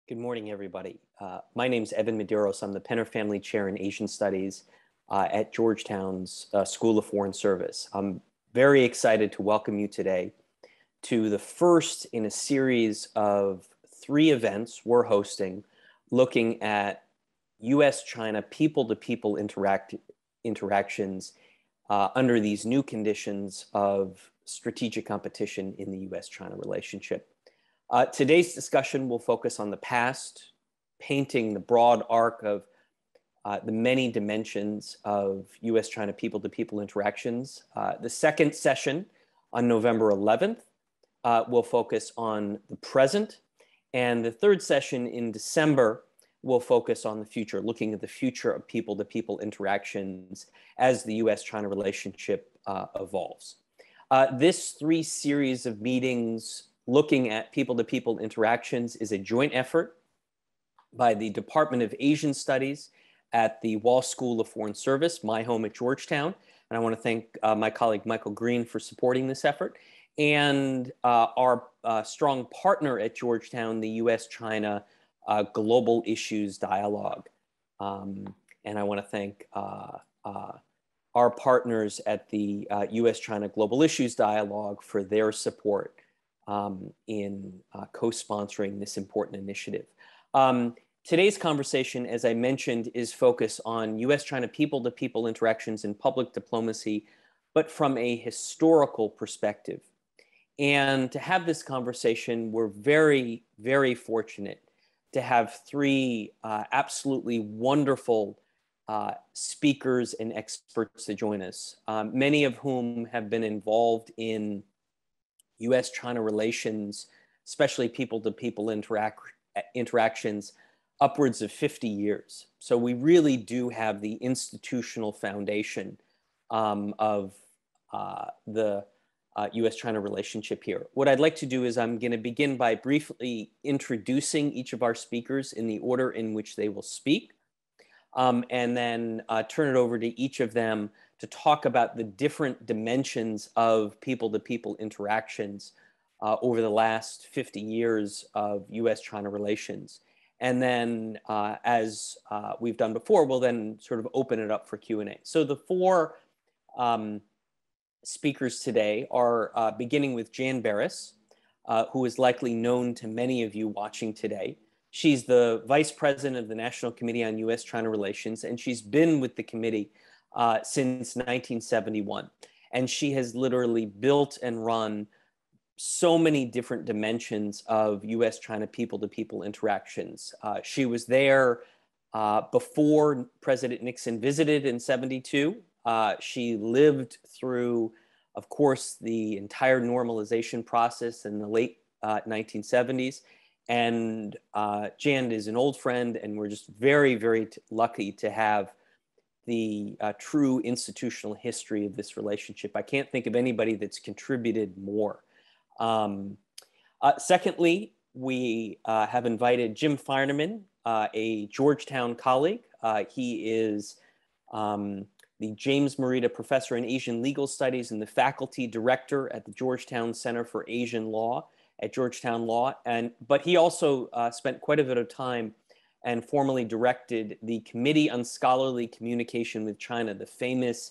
Good morning, everybody. My name's Evan Medeiros. I'm the Penner Family Chair in Asian Studies at Georgetown's School of Foreign Service. I'm very excited to welcome you today to the first in a series of 3 events we're hosting looking at U.S.-China people-to-people interactions under these new conditions of strategic competition in the U.S.-China relationship. Today's discussion will focus on the past, painting the broad arc of the many dimensions of U.S.-China people-to-people interactions. The second session on November 11th will focus on the present, and the third session in December will focus on the future, looking at the future of people-to-people interactions as the U.S.-China relationship evolves. This 3 series of meetings looking at people-to-people interactions is a joint effort by the Department of Asian Studies at the Walsh School of Foreign Service, my home at Georgetown. And I want to thank my colleague Michael Green for supporting this effort, and our strong partner at Georgetown, the U.S.-China Global Issues Dialogue. And I want to thank our partners at the U.S.-China Global Issues Dialogue for their support in co-sponsoring this important initiative. Today's conversation, as I mentioned, is focused on U.S.-China people-to-people interactions in public diplomacy, but from a historical perspective. And to have this conversation, we're very, very fortunate to have 3 absolutely wonderful speakers and experts to join us, many of whom have been involved in U.S.-China relations, especially people-to-people interactions, upwards of 50 years. So we really do have the institutional foundation of the U.S.-China relationship here. What I'd like to do is I'm going to begin by briefly introducing each of our speakers in the order in which they will speak, and then turn it over to each of them to talk about the different dimensions of people-to-people interactions over the last 50 years of U.S.-China relations. And then, as we've done before, we'll then sort of open it up for Q&A. So the 4 speakers today are beginning with Jan Barris, who is likely known to many of you watching today. She's the Vice President of the National Committee on U.S.-China Relations, and she's been with the committee since 1971. And she has literally built and run so many different dimensions of U.S.-China people-to-people interactions. She was there before President Nixon visited in '72. She lived through, of course, the entire normalization process in the late 1970s. And Jan is an old friend, and we're just very, very lucky to have the true institutional history of this relationship. I can't think of anybody that's contributed more. Secondly, we have invited Jim Feinerman, a Georgetown colleague. He is the James Morita Professor in Asian Legal Studies and the faculty director at the Georgetown Center for Asian Law at Georgetown Law. But he also spent quite a bit of time and formally directed the Committee on Scholarly Communication with China, the famous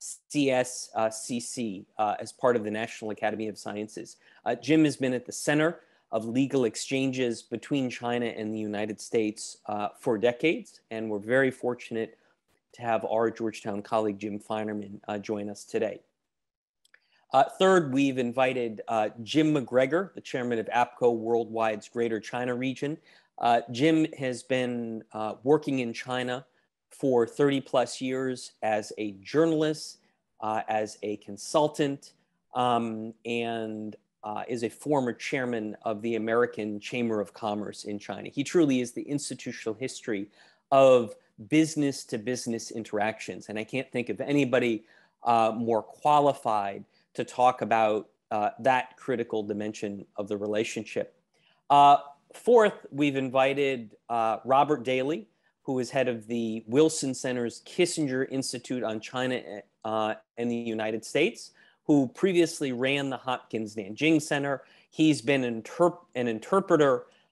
CSCC, as part of the National Academy of Sciences. Jim has been at the center of legal exchanges between China and the United States for decades, and we're very fortunate to have our Georgetown colleague Jim Feinerman join us today. Third, we've invited Jim McGregor, the chairman of APCO Worldwide's Greater China region. Jim has been working in China for 30 plus years as a journalist, as a consultant, and is a former chairman of the American Chamber of Commerce in China. He truly is the institutional history of business-to-business interactions, and I can't think of anybody more qualified to talk about that critical dimension of the relationship. Fourth, we've invited Robert Daly, who is head of the Wilson Center's Kissinger Institute on China and the United States, who previously ran the Hopkins Nanjing Center. He's been an interpreter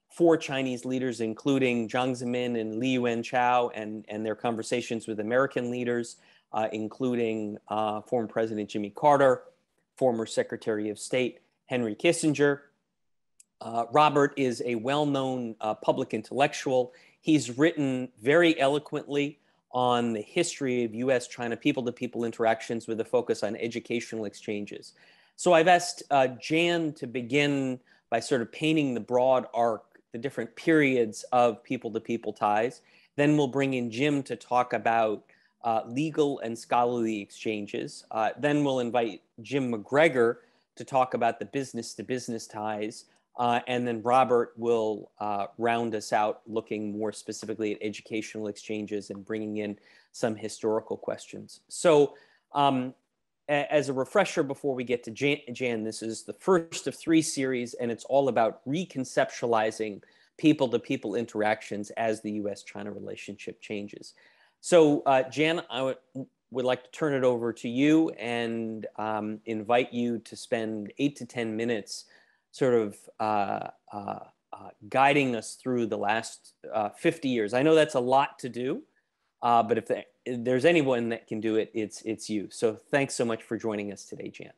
4 Chinese leaders, including Jiang Zemin and Li Yuanchao, and their conversations with American leaders, including former President Jimmy Carter, former Secretary of State Henry Kissinger. Robert is a well-known public intellectual. He's written very eloquently on the history of U.S.-China people-to-people interactions with a focus on educational exchanges. So I've asked Jan to begin by sort of painting the broad arc, the different periods of people-to-people ties. Then we'll bring in Jim to talk about legal and scholarly exchanges. Then we'll invite Jim McGregor to talk about the business-to-business ties. And then Robert will round us out looking more specifically at educational exchanges and bringing in some historical questions. So as a refresher before we get to Jan, this is the first of 3 series, and it's all about reconceptualizing people-to-people interactions as the U.S.-China relationship changes. So Jan, I would like to turn it over to you and invite you to spend 8 to 10 minutes sort of guiding us through the last 50 years. I know that's a lot to do, but if there's anyone that can do it, it's you. So thanks so much for joining us today, Jan.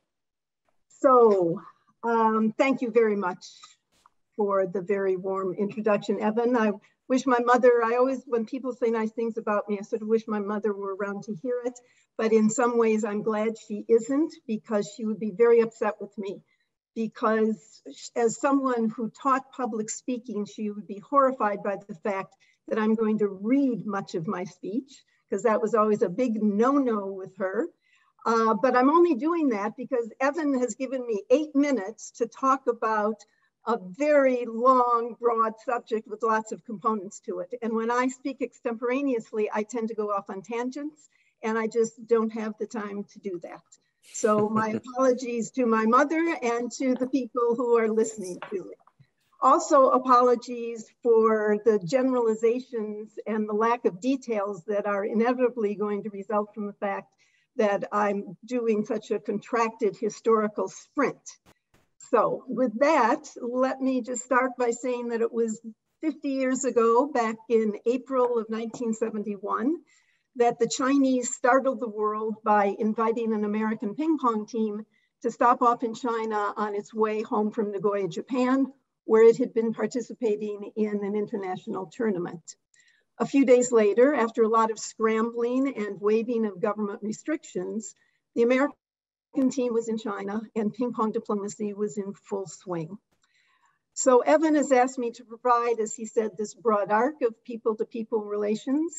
So thank you very much for the very warm introduction, Evan. I wish my mother, I always, when people say nice things about me, I sort of wish my mother were around to hear it. But in some ways, I'm glad she isn't, because she would be very upset with me. Because as someone who taught public speaking, she would be horrified by the fact that I'm going to read much of my speech, because that was always a big no-no with her. But I'm only doing that because Evan has given me 8 minutes to talk about a very long, broad subject with lots of components to it. And when I speak extemporaneously, I tend to go off on tangents, and I just don't have the time to do that. So my apologies to my mother and to the people who are listening to it. Also, apologies for the generalizations and the lack of details that are inevitably going to result from the fact that I'm doing such a contracted historical sprint. So with that, let me just start by saying that it was 50 years ago, back in April of 1971, that the Chinese startled the world by inviting an American ping pong team to stop off in China on its way home from Nagoya, Japan, where it had been participating in an international tournament. A few days later, after a lot of scrambling and waiving of government restrictions, the American team was in China and ping pong diplomacy was in full swing. So Evan has asked me to provide, as he said, this broad arc of people-to-people relations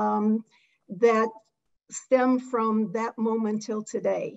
that stem from that moment till today.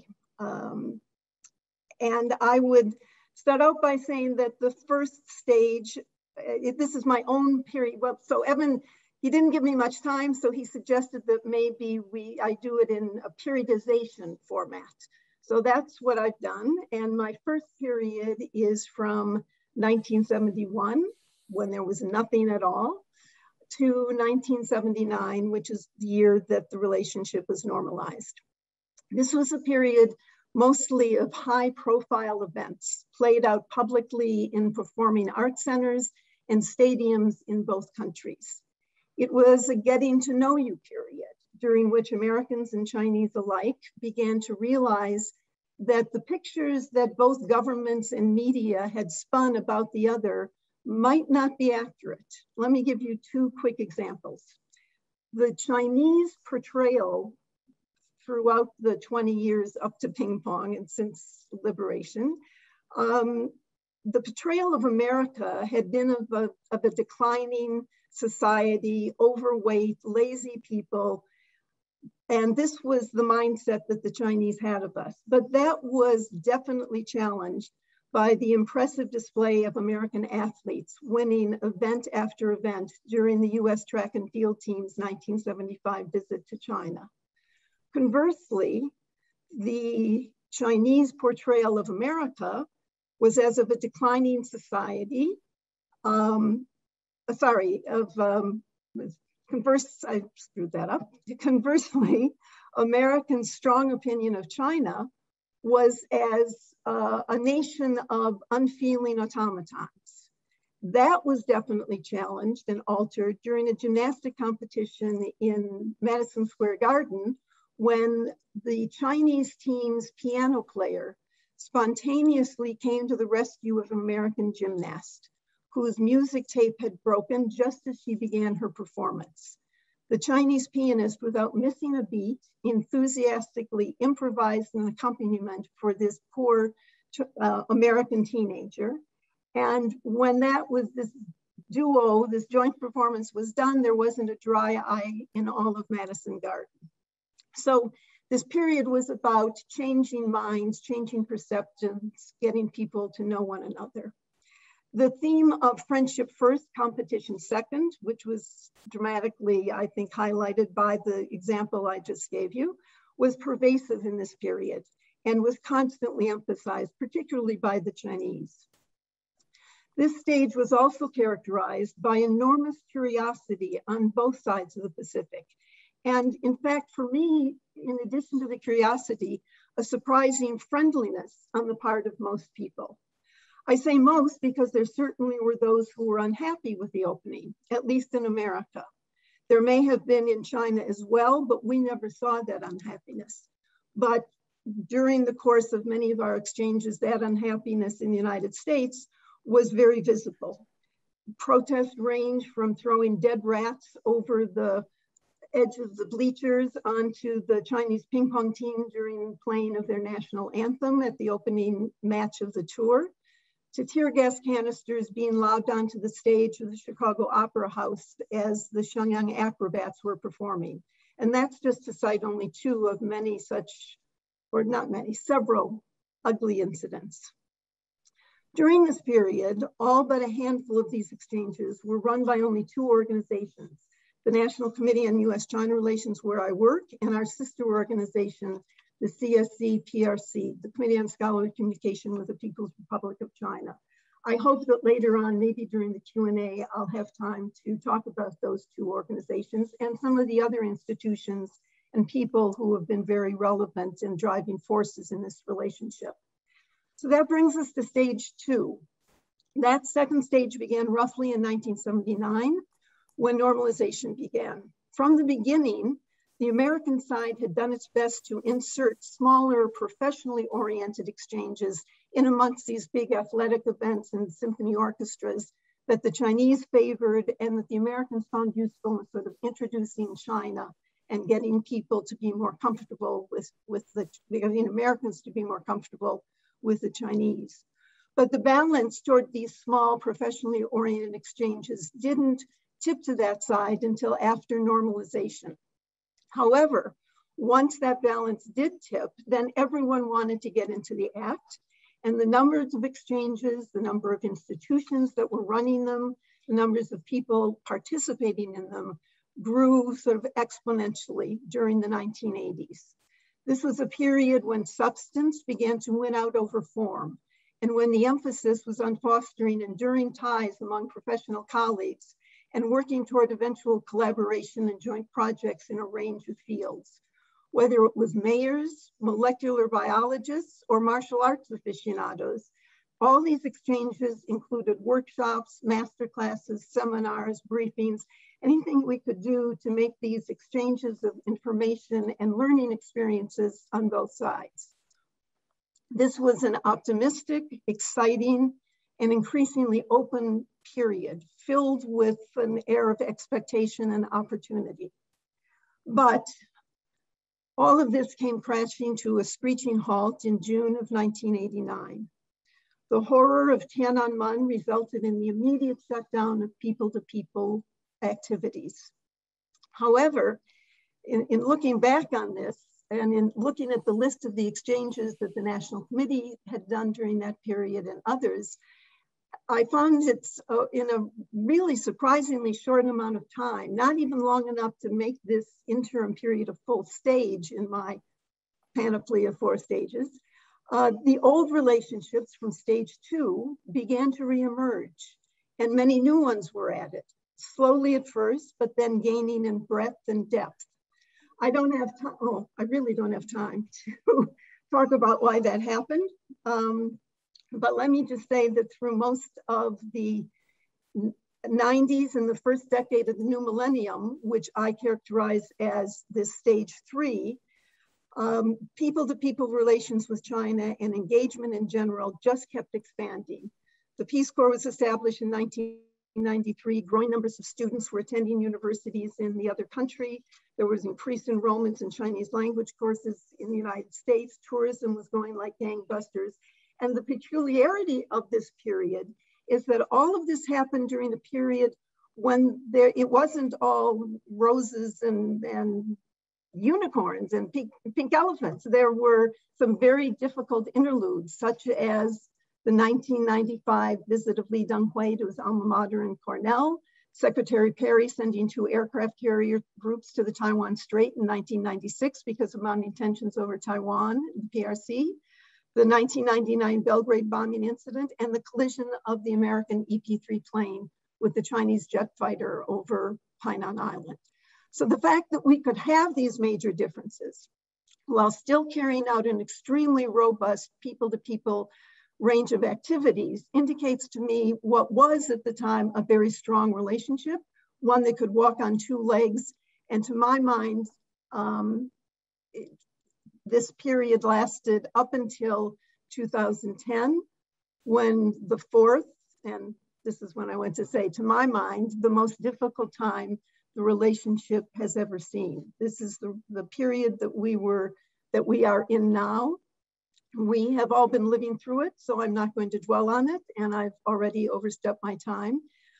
And I would start out by saying that the first stage, this is my own period. Well, so Evan, he didn't give me much time, so he suggested that maybe I do it in a periodization format. So that's what I've done. And my first period is from 1971, when there was nothing at all, to 1979, which is the year that the relationship was normalized. This was a period mostly of high-profile events played out publicly in performing arts centers and stadiums in both countries. It was a getting-to-know-you period during which Americans and Chinese alike began to realize that the pictures that both governments and media had spun about the other might not be accurate. Let me give you 2 quick examples. The Chinese portrayal throughout the 20 years up to ping pong and since liberation, the portrayal of America had been of a declining society, overweight, lazy people. And this was the mindset that the Chinese had of us. But that was definitely challenged by the impressive display of American athletes winning event after event during the US track and field team's 1975 visit to China. Conversely, the Chinese portrayal of America was as of a declining society. I screwed that up. Conversely, Americans' strong opinion of China was as a nation of unfeeling automatons. That was definitely challenged and altered during a gymnastic competition in Madison Square Garden when the Chinese team's piano player spontaneously came to the rescue of an American gymnast whose music tape had broken just as she began her performance. The Chinese pianist, without missing a beat, enthusiastically improvised an accompaniment for this poor American teenager. And when this duo, this joint performance was done, there wasn't a dry eye in all of Madison Garden. So this period was about changing minds, changing perceptions, getting people to know one another. The theme of friendship first, competition second, which was dramatically, I think, highlighted by the example I just gave you, was pervasive in this period and was constantly emphasized, particularly by the Chinese. This stage was also characterized by enormous curiosity on both sides of the Pacific. And in fact, for me, in addition to the curiosity, a surprising friendliness on the part of most people. I say most because there certainly were those who were unhappy with the opening, at least in America. There may have been in China as well, but we never saw that unhappiness. But during the course of many of our exchanges, that unhappiness in the United States was very visible. Protests ranged from throwing dead rats over the edge of the bleachers onto the Chinese ping pong team during playing of their national anthem at the opening match of the tour, to tear gas canisters being lobbed onto the stage of the Chicago Opera House as the Shenyang acrobats were performing. And that's just to cite only two of many such, or not many, several ugly incidents. During this period, all but a handful of these exchanges were run by only two organizations, the National Committee on U.S.-China Relations, where I work, and our sister organization, the CSC-PRC, the Committee on Scholarly Communication with the People's Republic of China. I hope that later on, maybe during the Q&A, I'll have time to talk about those two organizations and some of the other institutions and people who have been very relevant in driving forces in this relationship. So that brings us to stage two. That second stage began roughly in 1979 when normalization began. From the beginning, the American side had done its best to insert smaller, professionally oriented exchanges in amongst these big athletic events and symphony orchestras that the Chinese favored and that the Americans found useful in sort of introducing China and getting people to be more comfortable getting Americans to be more comfortable with the Chinese. But the balance toward these small, professionally oriented exchanges didn't tip to that side until after normalization. However, once that balance did tip, then everyone wanted to get into the act, and the numbers of exchanges, the number of institutions that were running them, the numbers of people participating in them grew sort of exponentially during the 1980s. This was a period when substance began to win out over form, and when the emphasis was on fostering enduring ties among professional colleagues and working toward eventual collaboration and joint projects in a range of fields, whether it was mayors, molecular biologists, or martial arts aficionados. All these exchanges included workshops, masterclasses, seminars, briefings, anything we could do to make these exchanges of information and learning experiences on both sides. This was an optimistic, exciting, and increasingly open period filled with an air of expectation and opportunity. But all of this came crashing to a screeching halt in June of 1989. The horror of Tiananmen resulted in the immediate shutdown of people-to-people activities. However, in looking back on this and in looking at the list of the exchanges that the National Committee had done during that period and others, I found it's in a really surprisingly short amount of time, not even long enough to make this interim period a full stage in my panoply of 4 stages. The old relationships from stage 2 began to reemerge, and many new ones were added, slowly at first, but then gaining in breadth and depth. I really don't have time to talk about why that happened. But let me just say that through most of the 90s and the first decade of the new millennium, which I characterize as this stage 3, people-to-people relations with China and engagement in general just kept expanding. The Peace Corps was established in 1993. Growing numbers of students were attending universities in the other country. There was increased enrollments in Chinese language courses in the United States. Tourism was going like gangbusters. And the peculiarity of this period is that all of this happened during a period when it wasn't all roses and unicorns and pink elephants. There were some very difficult interludes, such as the 1995 visit of Li Denghui to his alma mater in Cornell, Secretary Perry sending 2 aircraft carrier groups to the Taiwan Strait in 1996 because of mounting tensions over Taiwan, the PRC, the 1999 Belgrade bombing incident, and the collision of the American EP-3 plane with the Chinese jet fighter over Hainan Island. So the fact that we could have these major differences while still carrying out an extremely robust people-to-people range of activities indicates to me what was at the time a very strong relationship, one that could walk on 2 legs. And to my mind, this period lasted up until 2010, when the 4th, and this is when I went to say, to my mind, the most difficult time the relationship has ever seen. This is the period that we are in now. We have all been living through it, so I'm not going to dwell on it, and I've already overstepped my time.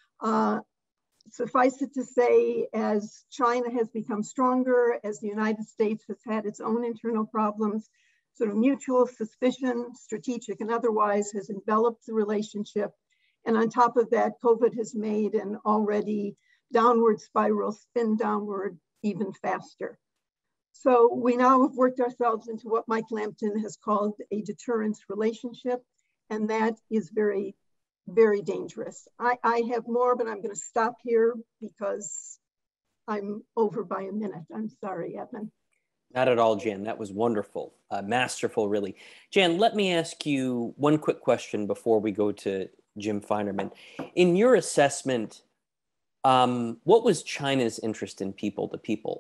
Suffice it to say, as China has become stronger, as the United States has had its own internal problems, sort of mutual suspicion, strategic and otherwise, has enveloped the relationship. And on top of that, COVID has made an already downward spiral spin downward even faster. So we now have worked ourselves into what Mike Lampton has called a deterrence relationship, and that is very, very dangerous. I have more, but I'm going to stop here because I'm over by a minute. I'm sorry, Evan. Not at all, Jan. That was wonderful, masterful, really. Jan, let me ask you one quick question before we go to Jim Feinerman. In your assessment, what was China's interest in people-to-people?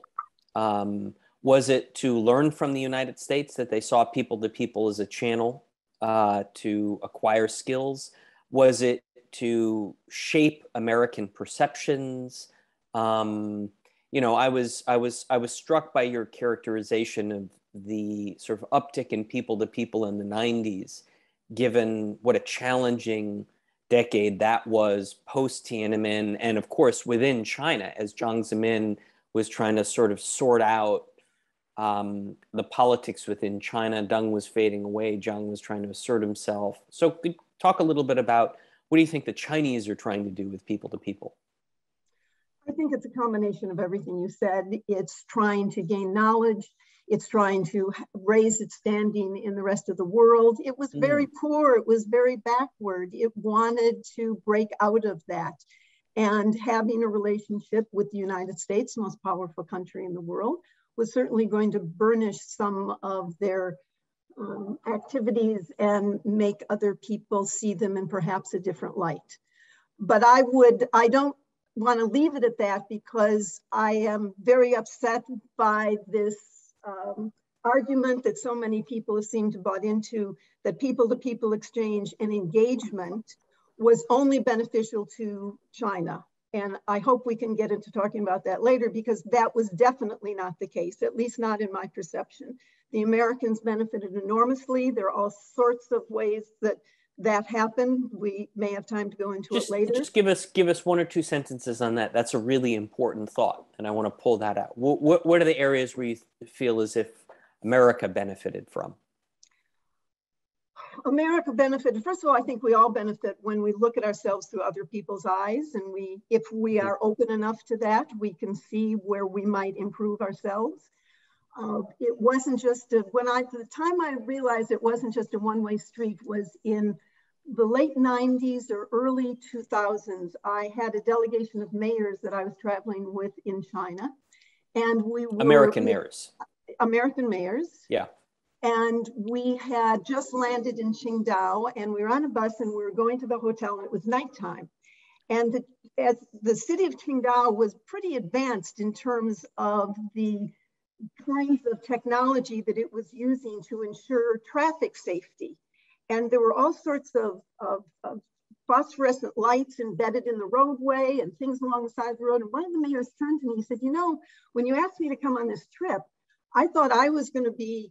Was it to learn from the United States that they saw people-to-people as a channel to acquire skills? Was it to shape American perceptions? You know, I was struck by your characterization of the sort of uptick in people-to-people in the 90s, given what a challenging decade that was post-Tiananmen, and of course within China, as Jiang Zemin was trying to sort of sort out the politics within China. Deng was fading away. Jiang was trying to assert himself. So could you talk a little bit about what do you think the Chinese are trying to do with people-to-people? I think it's a combination of everything you said. It's trying to gain knowledge. It's trying to raise its standing in the rest of the world. It was very poor. It was very backward. It wanted to break out of that. And having a relationship with the United States, the most powerful country in the world, was certainly going to burnish some of their activities and make other people see them in perhaps a different light. But I don't want to leave it at that, because I am very upset by this argument that so many people have seemed to bought into, that people-to-people exchange and engagement was only beneficial to China. And I hope we can get into talking about that later, because that was definitely not the case, at least not in my perception. The Americans benefited enormously. There are all sorts of ways that happened. We may have time to go into it later. Just give us 1 or 2 sentences on that. That's a really important thought, and I want to pull that out. What are the areas where you feel as if America benefited from? America benefited. First of all, I think we all benefit when we look at ourselves through other people's eyes, and if we are open enough to that, we can see where we might improve ourselves. It wasn't just the time I realized it wasn't just a one-way street was in the late 90s or early 2000s. I had a delegation of mayors that I was traveling with in China, and we were American mayors. Yeah. And we had just landed in Qingdao, and we were on a bus and we were going to the hotel, and it was nighttime. And as the city of Qingdao was pretty advanced in terms of the kinds of technology that it was using to ensure traffic safety. And there were all sorts of phosphorescent lights embedded in the roadway and things along the side of the road. And one of the mayors turned to me and said, you know, when you asked me to come on this trip, I thought I was going to be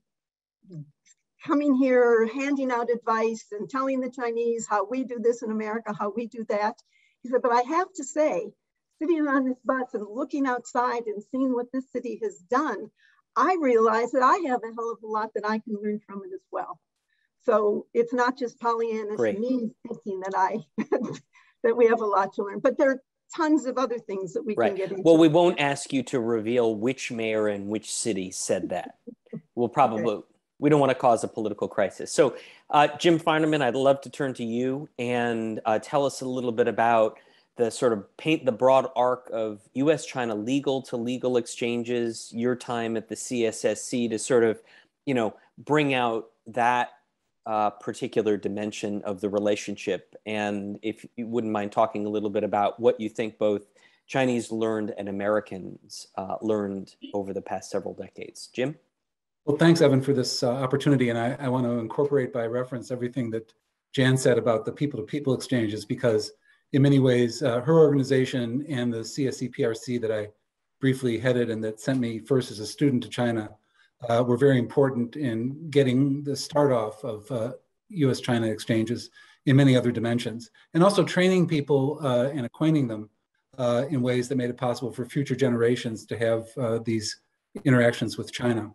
coming here, handing out advice and telling the Chinese how we do this in America, how we do that. He said, but I have to say, sitting on this bus and looking outside and seeing what this city has done, I realized that I have a hell of a lot that I can learn from it as well. So it's not just Pollyannish me thinking that that we have a lot to learn, but there are tons of other things that we can get into. Well, we won't ask you to reveal which mayor in which city said that. We'll probably, we don't want to cause a political crisis. So Jim Feinerman, I'd love to turn to you and tell us a little bit about the sort of paint the broad arc of US-China legal to legal exchanges, your time at the CSSC to sort of, you know, bring out that particular dimension of the relationship. And if you wouldn't mind talking a little bit about what you think both Chinese learned and Americans learned over the past several decades. Jim? Well, thanks, Evan, for this opportunity. And I want to incorporate by reference everything that Jan said about the people-to-people exchanges, because in many ways, her organization and the CSCPRC that I briefly headed and that sent me first as a student to China were very important in getting the start off of US-China exchanges in many other dimensions, and also training people and acquainting them in ways that made it possible for future generations to have these interactions with China.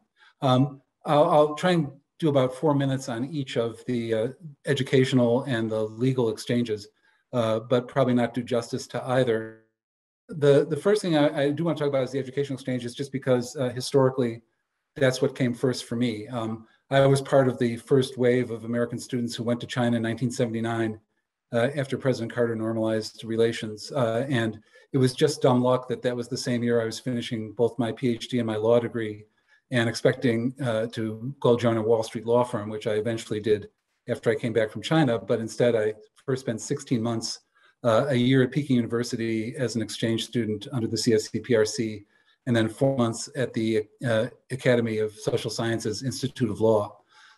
I'll try and do about 4 minutes on each of the educational and the legal exchanges, but probably not do justice to either. The first thing I do want to talk about is the educational exchanges, just because historically, that's what came first for me. I was part of the first wave of American students who went to China in 1979 after President Carter normalized relations. And it was just dumb luck that that was the same year I was finishing both my PhD and my law degree and expecting to go join a Wall Street law firm, which I eventually did after I came back from China. But instead, I first spent 16 months, a year at Peking University as an exchange student under the CSCPRC, and then 4 months at the Academy of Social Sciences Institute of Law.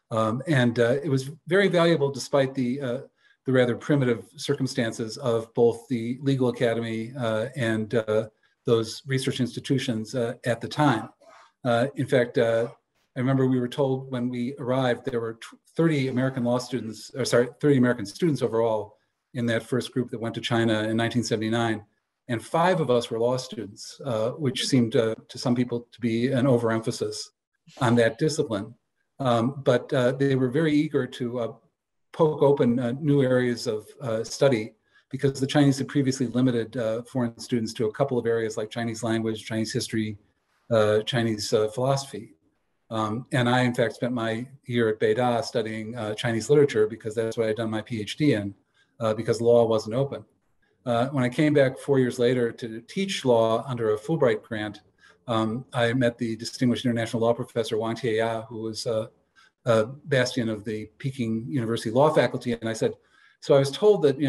It was very valuable despite the rather primitive circumstances of both the legal academy and those research institutions at the time. In fact, I remember we were told when we arrived, there were 30 American law students, 30 American students overall in that first group that went to China in 1979. And 5 of us were law students, which seemed to some people to be an overemphasis on that discipline. But they were very eager to poke open new areas of study, because the Chinese had previously limited foreign students to a couple of areas like Chinese language, Chinese history, Chinese philosophy. And I, in fact, spent my year at Beida studying Chinese literature, because that's what I'd done my PhD in, because law wasn't open. When I came back 4 years later to teach law under a Fulbright grant, I met the distinguished international law professor Wang Tiaya, who was a bastion of the Peking University law faculty. And I said, so I was told that,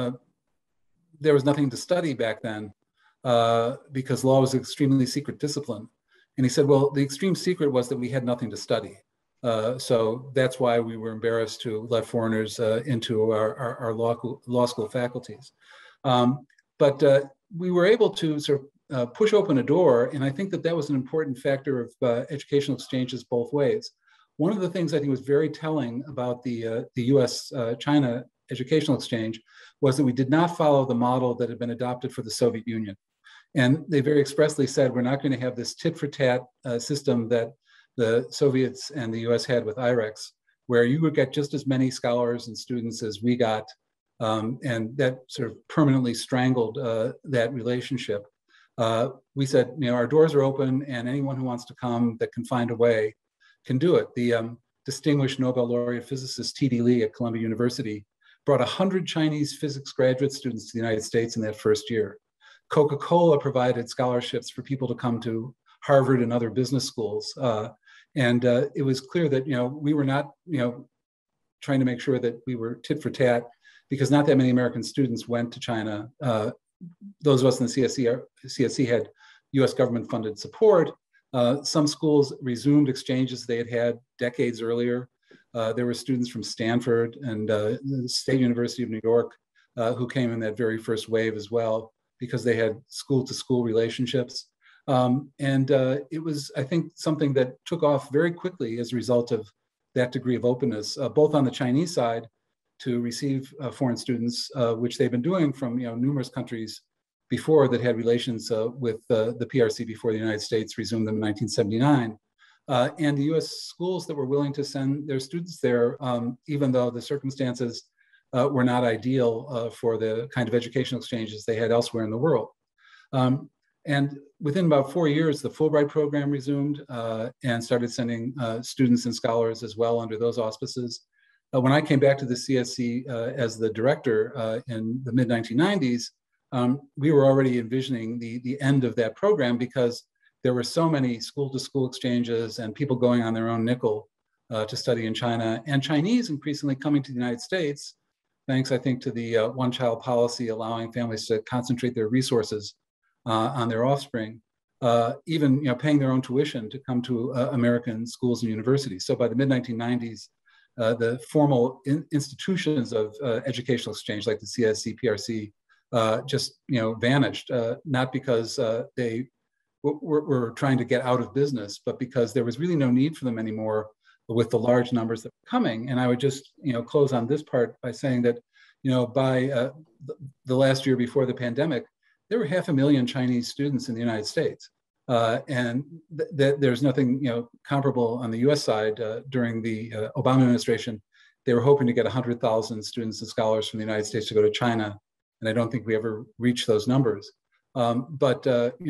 there was nothing to study back then because law was an extremely secret discipline. And he said, well, the extreme secret was that we had nothing to study. So that's why we were embarrassed to let foreigners into our law school faculties. But we were able to sort of push open a door, and I think that that was an important factor of educational exchanges both ways. One of the things I think was very telling about the US-China educational exchange was that we did not follow the model that had been adopted for the Soviet Union. And they very expressly said, we're not going to have this tit-for-tat system that the Soviets and the US had with IREX, where you would get just as many scholars and students as we got. And that sort of permanently strangled that relationship. We said, our doors are open, and anyone who wants to come that can find a way can do it. The distinguished Nobel laureate physicist T.D. Lee at Columbia University brought 100 Chinese physics graduate students to the United States in that first year. Coca-Cola provided scholarships for people to come to Harvard and other business schools. And it was clear that, we were not, trying to make sure that we were tit for tat, because not that many American students went to China. Those of us in the CSC had US government funded support. Some schools resumed exchanges they had had decades earlier. There were students from Stanford and the State University of New York who came in that very first wave as well, because they had school-to-school relationships. It was, I think, something that took off very quickly as a result of that degree of openness, both on the Chinese side to receive foreign students, which they've been doing from numerous countries before that had relations with the PRC before the United States resumed them in 1979. And the US schools that were willing to send their students there, even though the circumstances were not ideal for the kind of educational exchanges they had elsewhere in the world. And within about 4 years, the Fulbright program resumed and started sending students and scholars as well under those auspices. When I came back to the CSC as the director in the mid-1990s, we were already envisioning the end of that program, because there were so many school-to-school exchanges and people going on their own nickel to study in China, and Chinese increasingly coming to the United States, thanks, I think, to the one-child policy allowing families to concentrate their resources on their offspring, even paying their own tuition to come to American schools and universities. So by the mid-1990s, the formal institutions of educational exchange, like the CSC, PRC, just vanished, not because they were trying to get out of business, but because there was really no need for them anymore with the large numbers that were coming. And I would just close on this part by saying that by the last year before the pandemic, there were 500,000 Chinese students in the United States. And there's nothing comparable on the US side. During the Obama administration, they were hoping to get 100,000 students and scholars from the United States to go to China. And I don't think we ever reached those numbers. But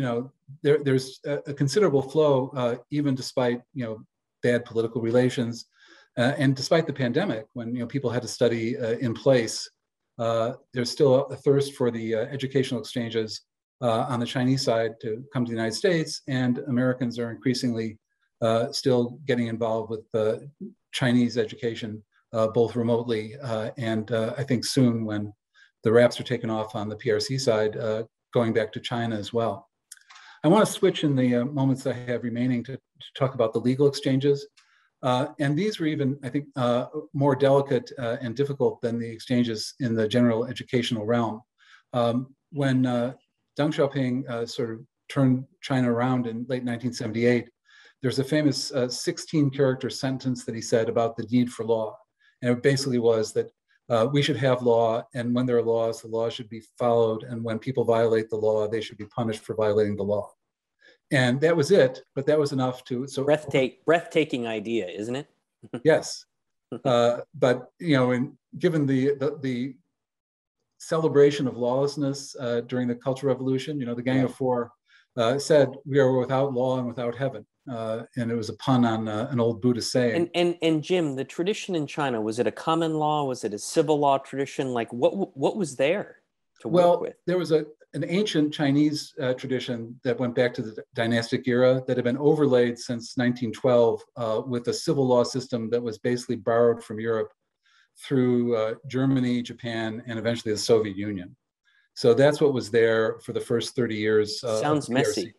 there's a considerable flow, even despite bad political relations, and despite the pandemic, when people had to study in place. There's still a thirst for the educational exchanges on the Chinese side to come to the United States, and Americans are increasingly still getting involved with Chinese education, both remotely and I think soon, when the wraps are taken off on the PRC side, going back to China as well. I want to switch in the moments I have remaining to talk about the legal exchanges. And these were even, I think, more delicate and difficult than the exchanges in the general educational realm. When Deng Xiaoping sort of turned China around in late 1978, there's a famous 16-character sentence that he said about the need for law. And it basically was that we should have law, and when there are laws, the law should be followed, and when people violate the law, they should be punished for violating the law. And that was it, but that was enough to... So breathtaking idea, isn't it? Yes. But, given the celebration of lawlessness during the Cultural Revolution, the Gang of Four said, "We are without law and without heaven." And it was a pun on an old Buddhist saying. And Jim, the tradition in China, was it a common law? Was it a civil law tradition? Like what was there to work with? There was an ancient Chinese tradition that went back to the dynastic era that had been overlaid since 1912 with a civil law system that was basically borrowed from Europe through Germany, Japan, and eventually the Soviet Union. So that's what was there for the first 30 years. Sounds messy.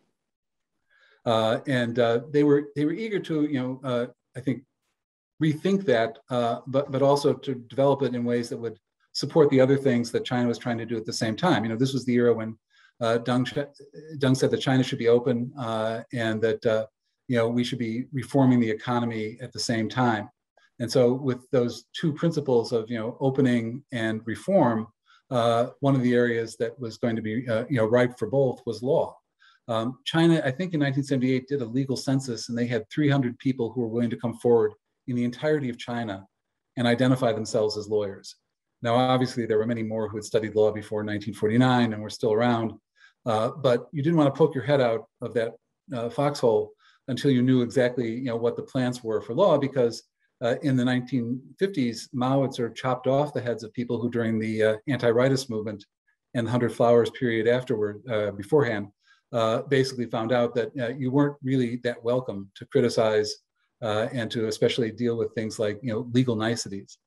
And they were eager to, I think, rethink that, but also to develop it in ways that would support the other things that China was trying to do at the same time. This was the era when Deng said that China should be open and that we should be reforming the economy at the same time. And so with those two principles of opening and reform, one of the areas that was going to be ripe for both was law. China, I think in 1978, did a legal census, and they had 300 people who were willing to come forward in the entirety of China and identify themselves as lawyers. Now, obviously, there were many more who had studied law before 1949 and were still around, but you didn't want to poke your head out of that foxhole until you knew exactly what the plans were for law, because in the 1950s, Mao had sort of chopped off the heads of people who, during the anti-rightist movement and the 100 Flowers period beforehand, basically found out that you weren't really that welcome to criticize and to especially deal with things like legal niceties.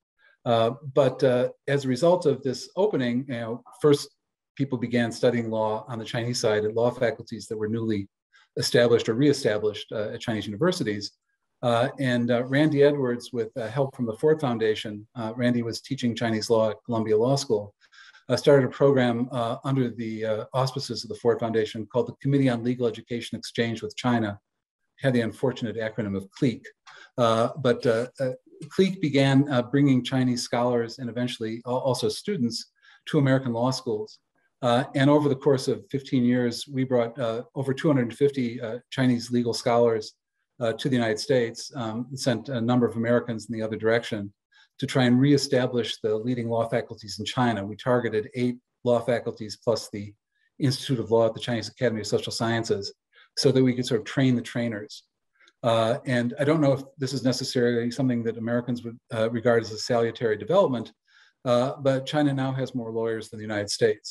But as a result of this opening, first people began studying law on the Chinese side at law faculties that were newly established or reestablished at Chinese universities. And Randy Edwards, with help from the Ford Foundation, Randy was teaching Chinese law at Columbia Law School, started a program under the auspices of the Ford Foundation called the Committee on Legal Education Exchange with China. Had the unfortunate acronym of CLEEC. But CLEEC began bringing Chinese scholars and eventually also students to American law schools. And over the course of 15 years, we brought over 250 Chinese legal scholars to the United States, sent a number of Americans in the other direction to try and reestablish the leading law faculties in China. We targeted 8 law faculties plus the Institute of Law at the Chinese Academy of Social Sciences so that we could sort of train the trainers. And I don't know if this is necessarily something that Americans would regard as a salutary development, but China now has more lawyers than the United States.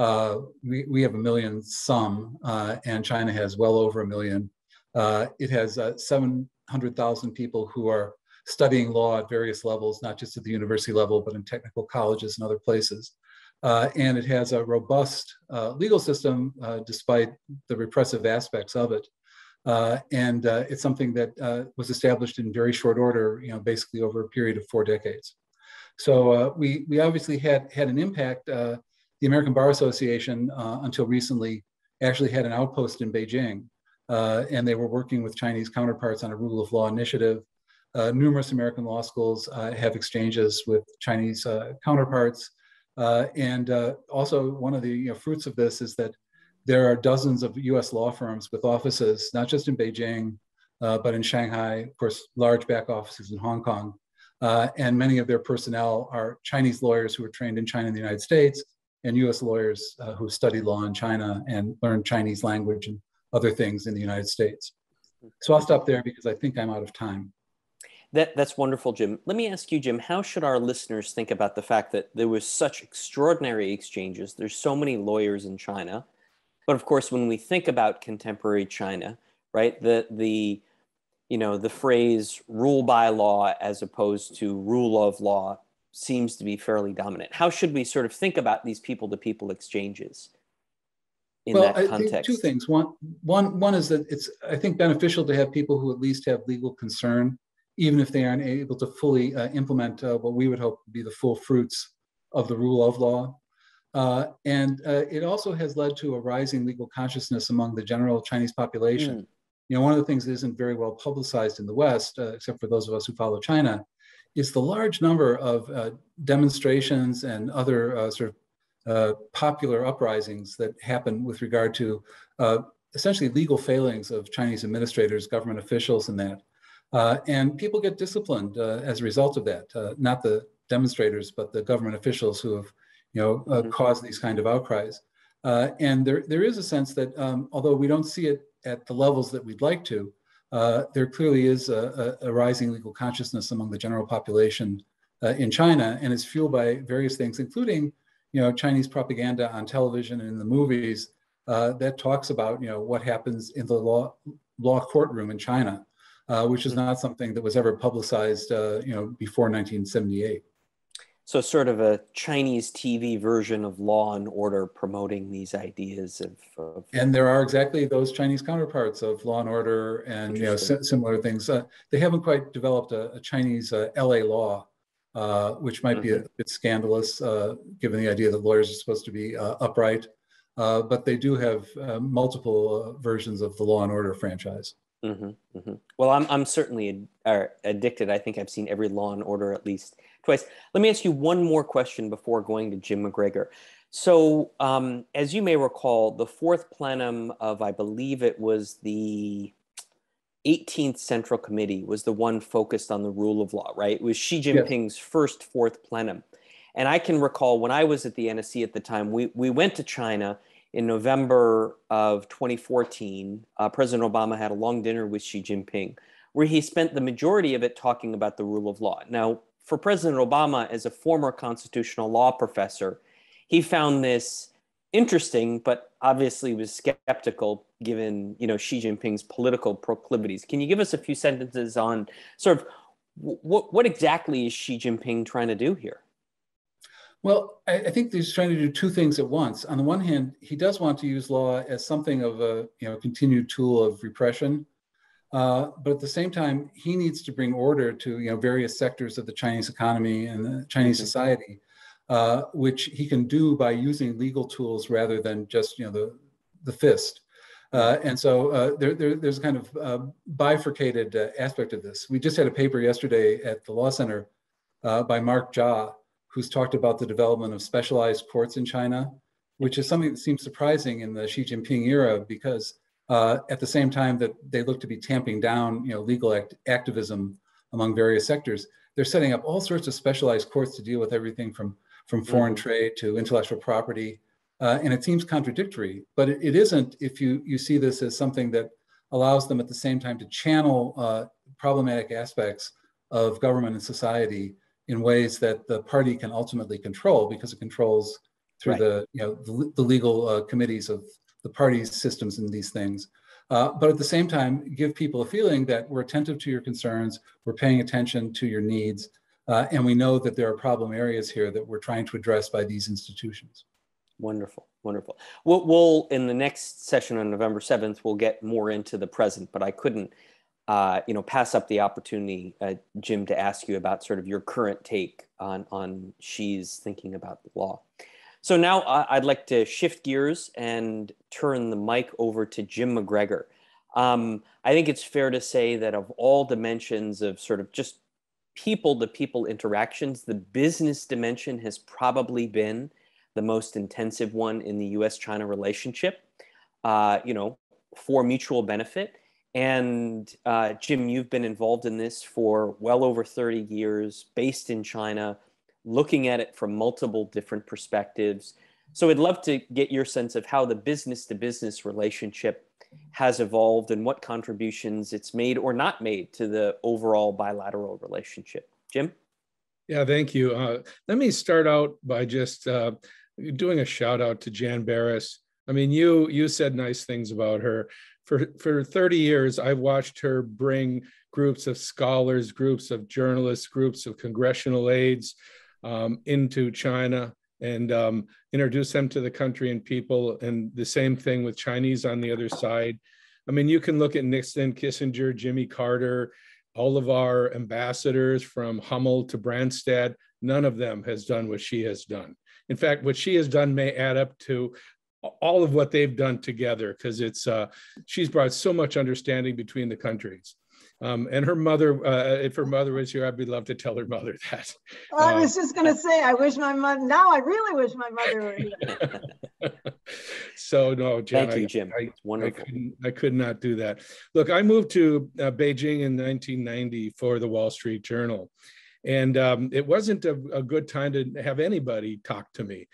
We have 1 million some, and China has well over 1 million. It has 700,000 people who are studying law at various levels, not just at the university level, but in technical colleges and other places. And it has a robust legal system, despite the repressive aspects of it. And it's something that was established in very short order, basically over a period of 4 decades. So we obviously had an impact. The American Bar Association, until recently, actually had an outpost in Beijing, and they were working with Chinese counterparts on a rule of law initiative. Numerous American law schools have exchanges with Chinese counterparts. And also one of the fruits of this is that there are dozens of US law firms with offices, not just in Beijing, but in Shanghai, of course, large back offices in Hong Kong. And many of their personnel are Chinese lawyers who were trained in China and the United States, and US lawyers who studied law in China and learned Chinese language and other things in the United States. So I'll stop there because I think I'm out of time. That's wonderful, Jim. Let me ask you, Jim, how should our listeners think about the fact that there was such extraordinary exchanges? There's so many lawyers in China. But of course, when we think about contemporary China, right, the phrase rule by law as opposed to rule of law seems to be fairly dominant. How should we sort of think about these people-to-people exchanges in that context? I think 2 things. One is that it's, I think, beneficial to have people who at least have legal concern, even if they aren't able to fully implement what we would hope to be the full fruits of the rule of law. And it also has led to a rising legal consciousness among the general Chinese population. One of the things that isn't very well publicized in the West, except for those of us who follow China, is the large number of demonstrations and other sort of popular uprisings that happen with regard to essentially legal failings of Chinese administrators, government officials, and that. And people get disciplined as a result of that, not the demonstrators, but the government officials who have caused these kind of outcries. And there is a sense that although we don't see it at the levels that we'd like to, there clearly is a rising legal consciousness among the general population in China, and it's fueled by various things, including Chinese propaganda on television and in the movies that talks about what happens in the law courtroom in China, which is not something that was ever publicized before 1978. So sort of a Chinese TV version of Law and Order promoting these ideas of... And there are exactly those Chinese counterparts of Law and Order and similar things. They haven't quite developed a Chinese LA law, which might be a bit scandalous, given the idea that lawyers are supposed to be upright. But they do have multiple versions of the Law and Order franchise. Well, I'm certainly addicted. I think I've seen every Law and Order at least twice. Let me ask you one more question before going to Jim McGregor. So as you may recall, the 4th plenum of, I believe it was the 18th Central Committee was the one focused on the rule of law, right? It was Xi Jinping's first 4th plenum. And I can recall when I was at the NSC at the time, we went to China in November of 2014. President Obama had a long dinner with Xi Jinping, where he spent the majority of it talking about the rule of law. Now, for President Obama, as a former constitutional law professor, he found this interesting, but obviously was skeptical given Xi Jinping's political proclivities. Can you give us a few sentences on sort of What exactly is Xi Jinping trying to do here? Well, I think he's trying to do two things at once. On the one hand, he does want to use law as something of a continued tool of repression, but at the same time, he needs to bring order to various sectors of the Chinese economy and the Chinese society, which he can do by using legal tools rather than just the fist. And so there's a kind of bifurcated aspect of this. We just had a paper yesterday at the Law Center by Mark Jia, who's talked about the development of specialized courts in China, which is something that seems surprising in the Xi Jinping era, because at the same time that they look to be tamping down legal activism among various sectors, they're setting up all sorts of specialized courts to deal with everything from foreign trade to intellectual property. And it seems contradictory, but it isn't if you see this as something that allows them at the same time to channel problematic aspects of government and society in ways that the party can ultimately control, because it controls through the legal committees of the party's systems and these things. But at the same time, give people a feeling that we're attentive to your concerns, we're paying attention to your needs, and we know that there are problem areas here that we're trying to address by these institutions. Wonderful, wonderful. We'll in the next session on November 7th, we'll get more into the present, but I couldn't pass up the opportunity, Jim, to ask you about sort of your current take on Xi's thinking about the law. So now I'd like to shift gears and turn the mic over to Jim McGregor. I think it's fair to say that of all dimensions of sort of just people-to-people interactions, the business dimension has probably been the most intensive one in the U.S.-China relationship, for mutual benefit. And Jim, you've been involved in this for well over 30 years, based in China, looking at it from multiple different perspectives. So I'd love to get your sense of how the business-to-business relationship has evolved and what contributions it's made or not made to the overall bilateral relationship. Jim? Yeah, thank you. Let me start out by just doing a shout out to Jan Barris. I mean, you said nice things about her. For 30 years, I've watched her bring groups of scholars, groups of journalists, groups of congressional aides into China and introduce them to the country and people. And the same thing with Chinese on the other side. I mean, you can look at Nixon, Kissinger, Jimmy Carter, all of our ambassadors from Hummel to Branstad. None of them has done what she has done. In fact, what she has done may add up to all of what they've done together, because she's brought so much understanding between the countries. And her mother, if her mother was here, I'd be love to tell her mother that. I was just going to say, I wish my mother, now I really wish my mother were here. So no, Jen, thank you, Jim. It's wonderful. I could not do that. Look, I moved to Beijing in 1990 for the Wall Street Journal. And it wasn't a good time to have anybody talk to me.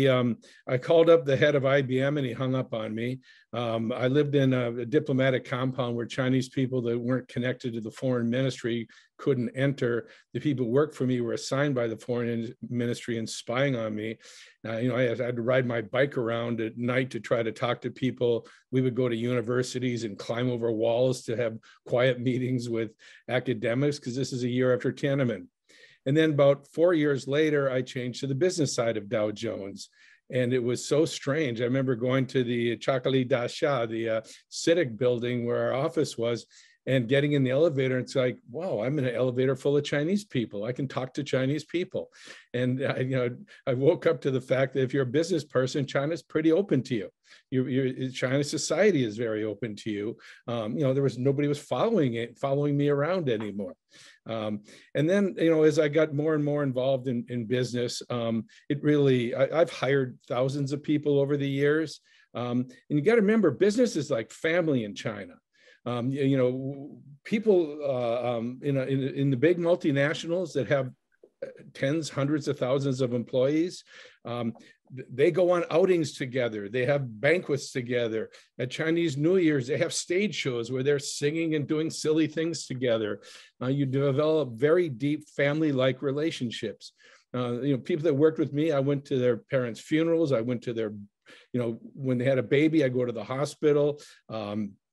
I called up the head of IBM and he hung up on me. I lived in a diplomatic compound where Chinese people that weren't connected to the foreign ministry couldn't enter. The people who worked for me were assigned by the foreign ministry and spying on me. I had to ride my bike around at night to try to talk to people. We would go to universities and climb over walls to have quiet meetings with academics, because this is a year after Tiananmen. And then about 4 years later, I changed to the business side of Dow Jones. And it was so strange. I remember going to the Chakali Dasha, the CITIC building where our office was, and getting in the elevator. And it's like, wow, I'm in an elevator full of Chinese people. I can talk to Chinese people. And I woke up to the fact that if you're a business person, China's pretty open to you. China's society is very open to you. Nobody was following me around anymore. And then, as I got more and more involved in business, I've hired thousands of people over the years. And you got to remember, business is like family in China. People in the big multinationals that have tens, hundreds of thousands of employees, they go on outings together. They have banquets together. At Chinese New Year's, they have stage shows where they're singing and doing silly things together. You develop very deep family-like relationships. People that worked with me, I went to their parents' funerals. I went to their, when they had a baby, I go to the hospital.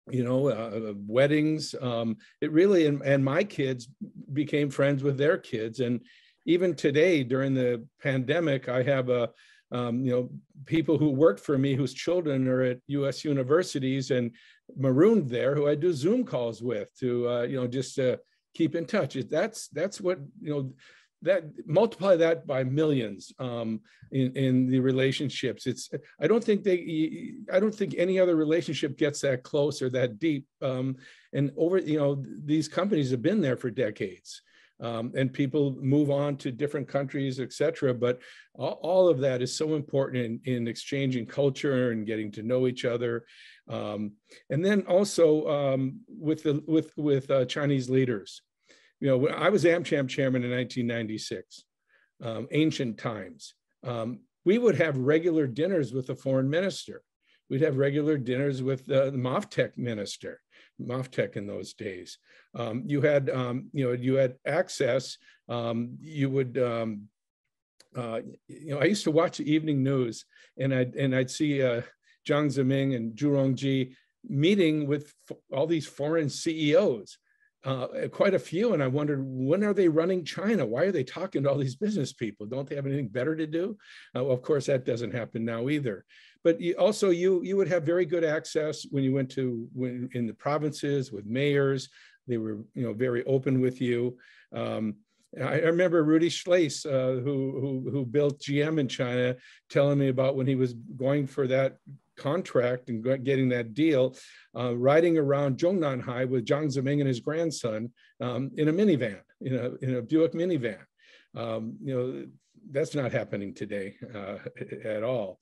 weddings. It really, and my kids became friends with their kids. And even today, during the pandemic, I have people who worked for me whose children are at U.S. universities and marooned there, who I do Zoom calls with to, just to keep in touch. That's what, that multiply that by millions in the relationships. I don't think any other relationship gets that close or that deep. And over, these companies have been there for decades. And people move on to different countries, et cetera. But all of that is so important in exchanging culture and getting to know each other. And then also with Chinese leaders. I was AmCham chairman in 1996, ancient times. We would have regular dinners with the foreign minister. We'd have regular dinners with the MOFTEC minister, MOFTEC in those days. You had access. You would, I used to watch the evening news, and I'd see Jiang Zemin and Zhu Rongji meeting with all these foreign CEOs. Quite a few, and I wondered, when are they running China? Why are they talking to all these business people? Don't they have anything better to do? Well, of course, that doesn't happen now either. But you would have very good access when you went in the provinces with mayors. They were very open with you. I remember Rudy Schleis, who built GM in China, telling me about when he was going for that contract and getting that deal, riding around Zhongnanhai with Jiang Zemin and his grandson in a minivan, in a Buick minivan. That's not happening today at all.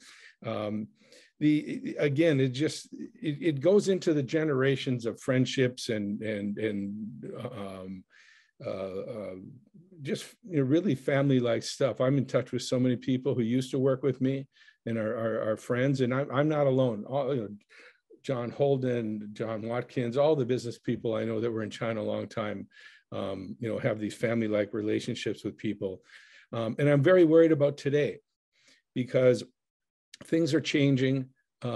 Again, it goes into the generations of friendships and just really family-like stuff. I'm in touch with so many people who used to work with me and are friends, and I'm not alone. John Holden, John Watkins, all the business people I know that were in China a long time, have these family-like relationships with people. And I'm very worried about today because things are changing.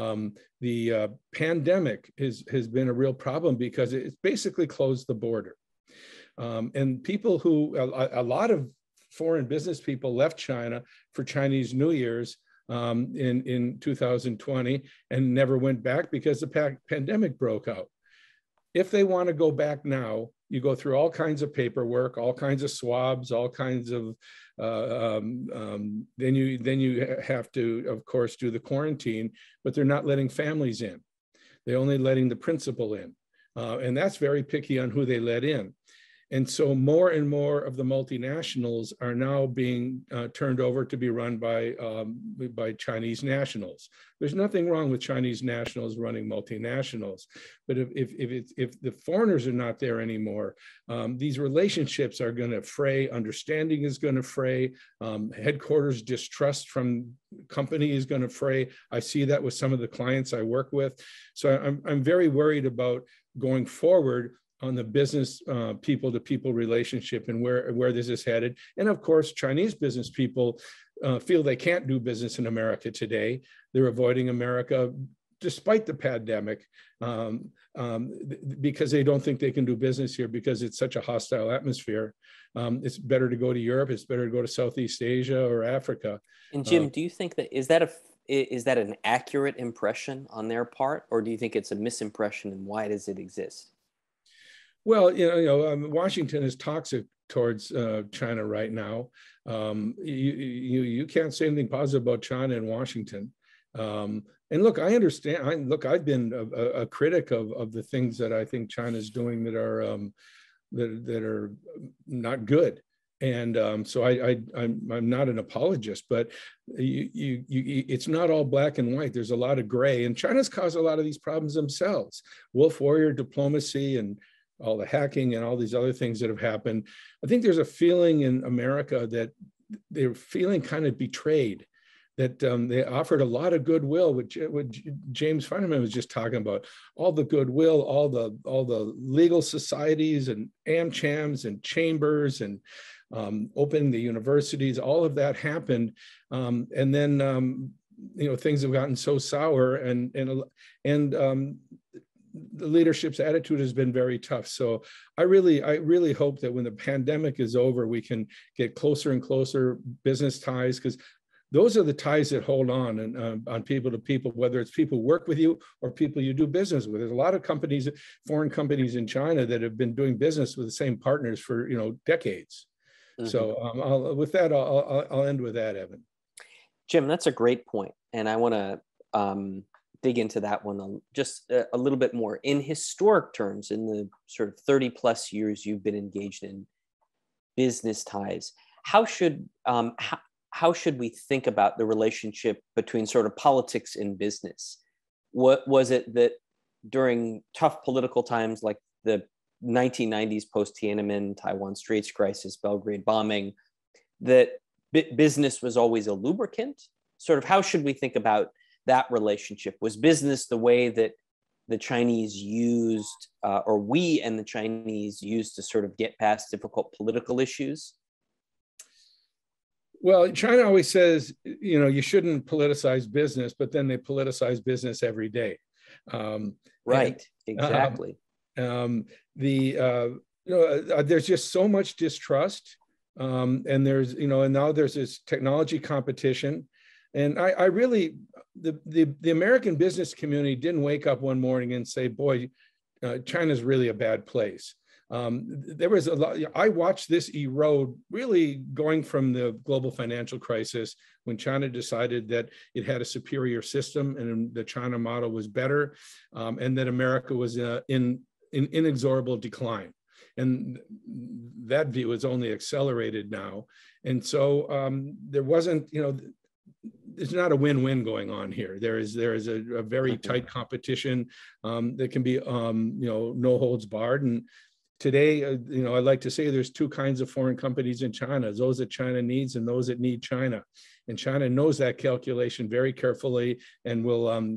The pandemic has been a real problem because it's basically closed the border. And people a lot of foreign business people left China for Chinese New Year's in 2020 and never went back because the pandemic broke out. If they want to go back now, you go through all kinds of paperwork, all kinds of swabs, all kinds of, then you have to, of course, do the quarantine, but they're not letting families in. They're only letting the principal in. And that's very picky on who they let in. And so more and more of the multinationals are now being turned over to be run by Chinese nationals. There's nothing wrong with Chinese nationals running multinationals, but if the foreigners are not there anymore, these relationships are going to fray. Understanding is going to fray. Headquarters distrust from company is going to fray. I see that with some of the clients I work with. So I'm very worried about going forward on the business people-to-people relationship and where this is headed. And of course, Chinese business people feel they can't do business in America today. They're avoiding America despite the pandemic because they don't think they can do business here because it's such a hostile atmosphere. It's better to go to Europe. It's better to go to Southeast Asia or Africa. And Jim, do you think that is that an accurate impression on their part, or do you think it's a misimpression, and why does it exist? Well, Washington is toxic towards China right now. You can't say anything positive about China in Washington. And look, I understand. I've been a critic of the things that I think China's doing that are not good. And so I'm not an apologist, but it's not all black and white. There's a lot of gray, and China's caused a lot of these problems themselves. Wolf warrior diplomacy and all the hacking and all these other things that have happened. I think there's a feeling in America that they're feeling kind of betrayed, that they offered a lot of goodwill, which James Feinerman was just talking about, all the goodwill, all the legal societies and AmChams and chambers and opening the universities, all of that happened. And then, things have gotten so sour and the leadership's attitude has been very tough. So I really hope that when the pandemic is over, we can get closer and closer business ties, because those are the ties that hold on, and on people to people, whether it's people who work with you or people you do business with. There's a lot of companies, foreign companies in China, that have been doing business with the same partners for decades. Mm-hmm. So with that, I'll end with that, Evan. Jim, that's a great point, and I want to dig into that one just a little bit more. In historic terms, in the sort of 30 plus years you've been engaged in business ties, how should we think about the relationship between sort of politics and business? What was it that during tough political times like the 1990s post-Tiananmen, Taiwan Straits crisis, Belgrade bombing, that business was always a lubricant? Sort of how should we think about that relationship? Was business the way that the Chinese used, or we and the Chinese used, to sort of get past difficult political issues? Well, China always says, you shouldn't politicize business, but then they politicize business every day. Right, exactly. There's just so much distrust, and there's, and now there's this technology competition. And I really, the American business community didn't wake up one morning and say, boy, China's really a bad place. There was a lot. I watched this erode, really going from the global financial crisis, when China decided that it had a superior system and the China model was better, and that America was in inexorable decline. And that view is only accelerated now. And so there wasn't, there's not a win-win going on here. There is a very tight competition that can be, no holds barred. And today, I like to say there's two kinds of foreign companies in China: those that China needs and those that need China. And China knows that calculation very carefully, and will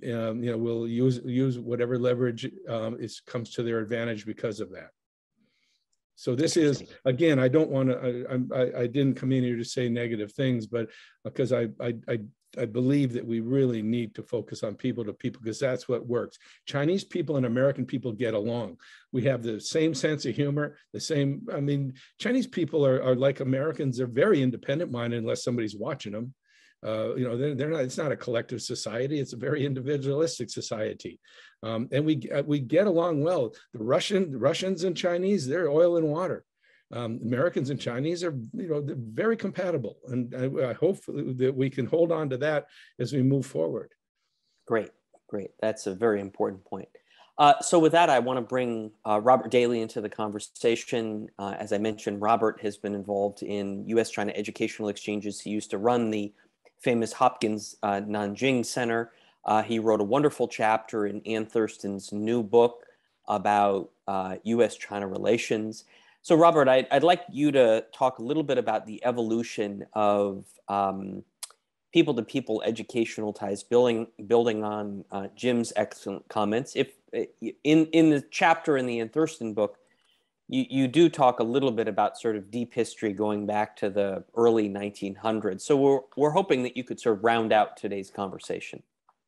use whatever leverage comes to their advantage because of that. So this is, again, I don't want to, I didn't come in here to say negative things, but because I believe that we really need to focus on people to people, because that's what works. Chinese people and American people get along. We have the same sense of humor, Chinese people are like Americans. They're very independent minded unless somebody's watching them. They're not, it's not a collective society. It's a very individualistic society. And we get along well. The Russians and Chinese, they're oil and water. Americans and Chinese are, they're very compatible. And I hope that we can hold on to that as we move forward. Great. That's a very important point. So with that, I want to bring Robert Daly into the conversation. As I mentioned, Robert has been involved in U.S.-China educational exchanges. He used to run the famous Hopkins Nanjing Center. He wrote a wonderful chapter in Ann Thurston's new book about U.S.-China relations. So Robert, I'd like you to talk a little bit about the evolution of people-to-people educational ties, building on Jim's excellent comments. If in the chapter in the Ann Thurston book, you do talk a little bit about sort of deep history going back to the early 1900s. So we're hoping that you could sort of round out today's conversation.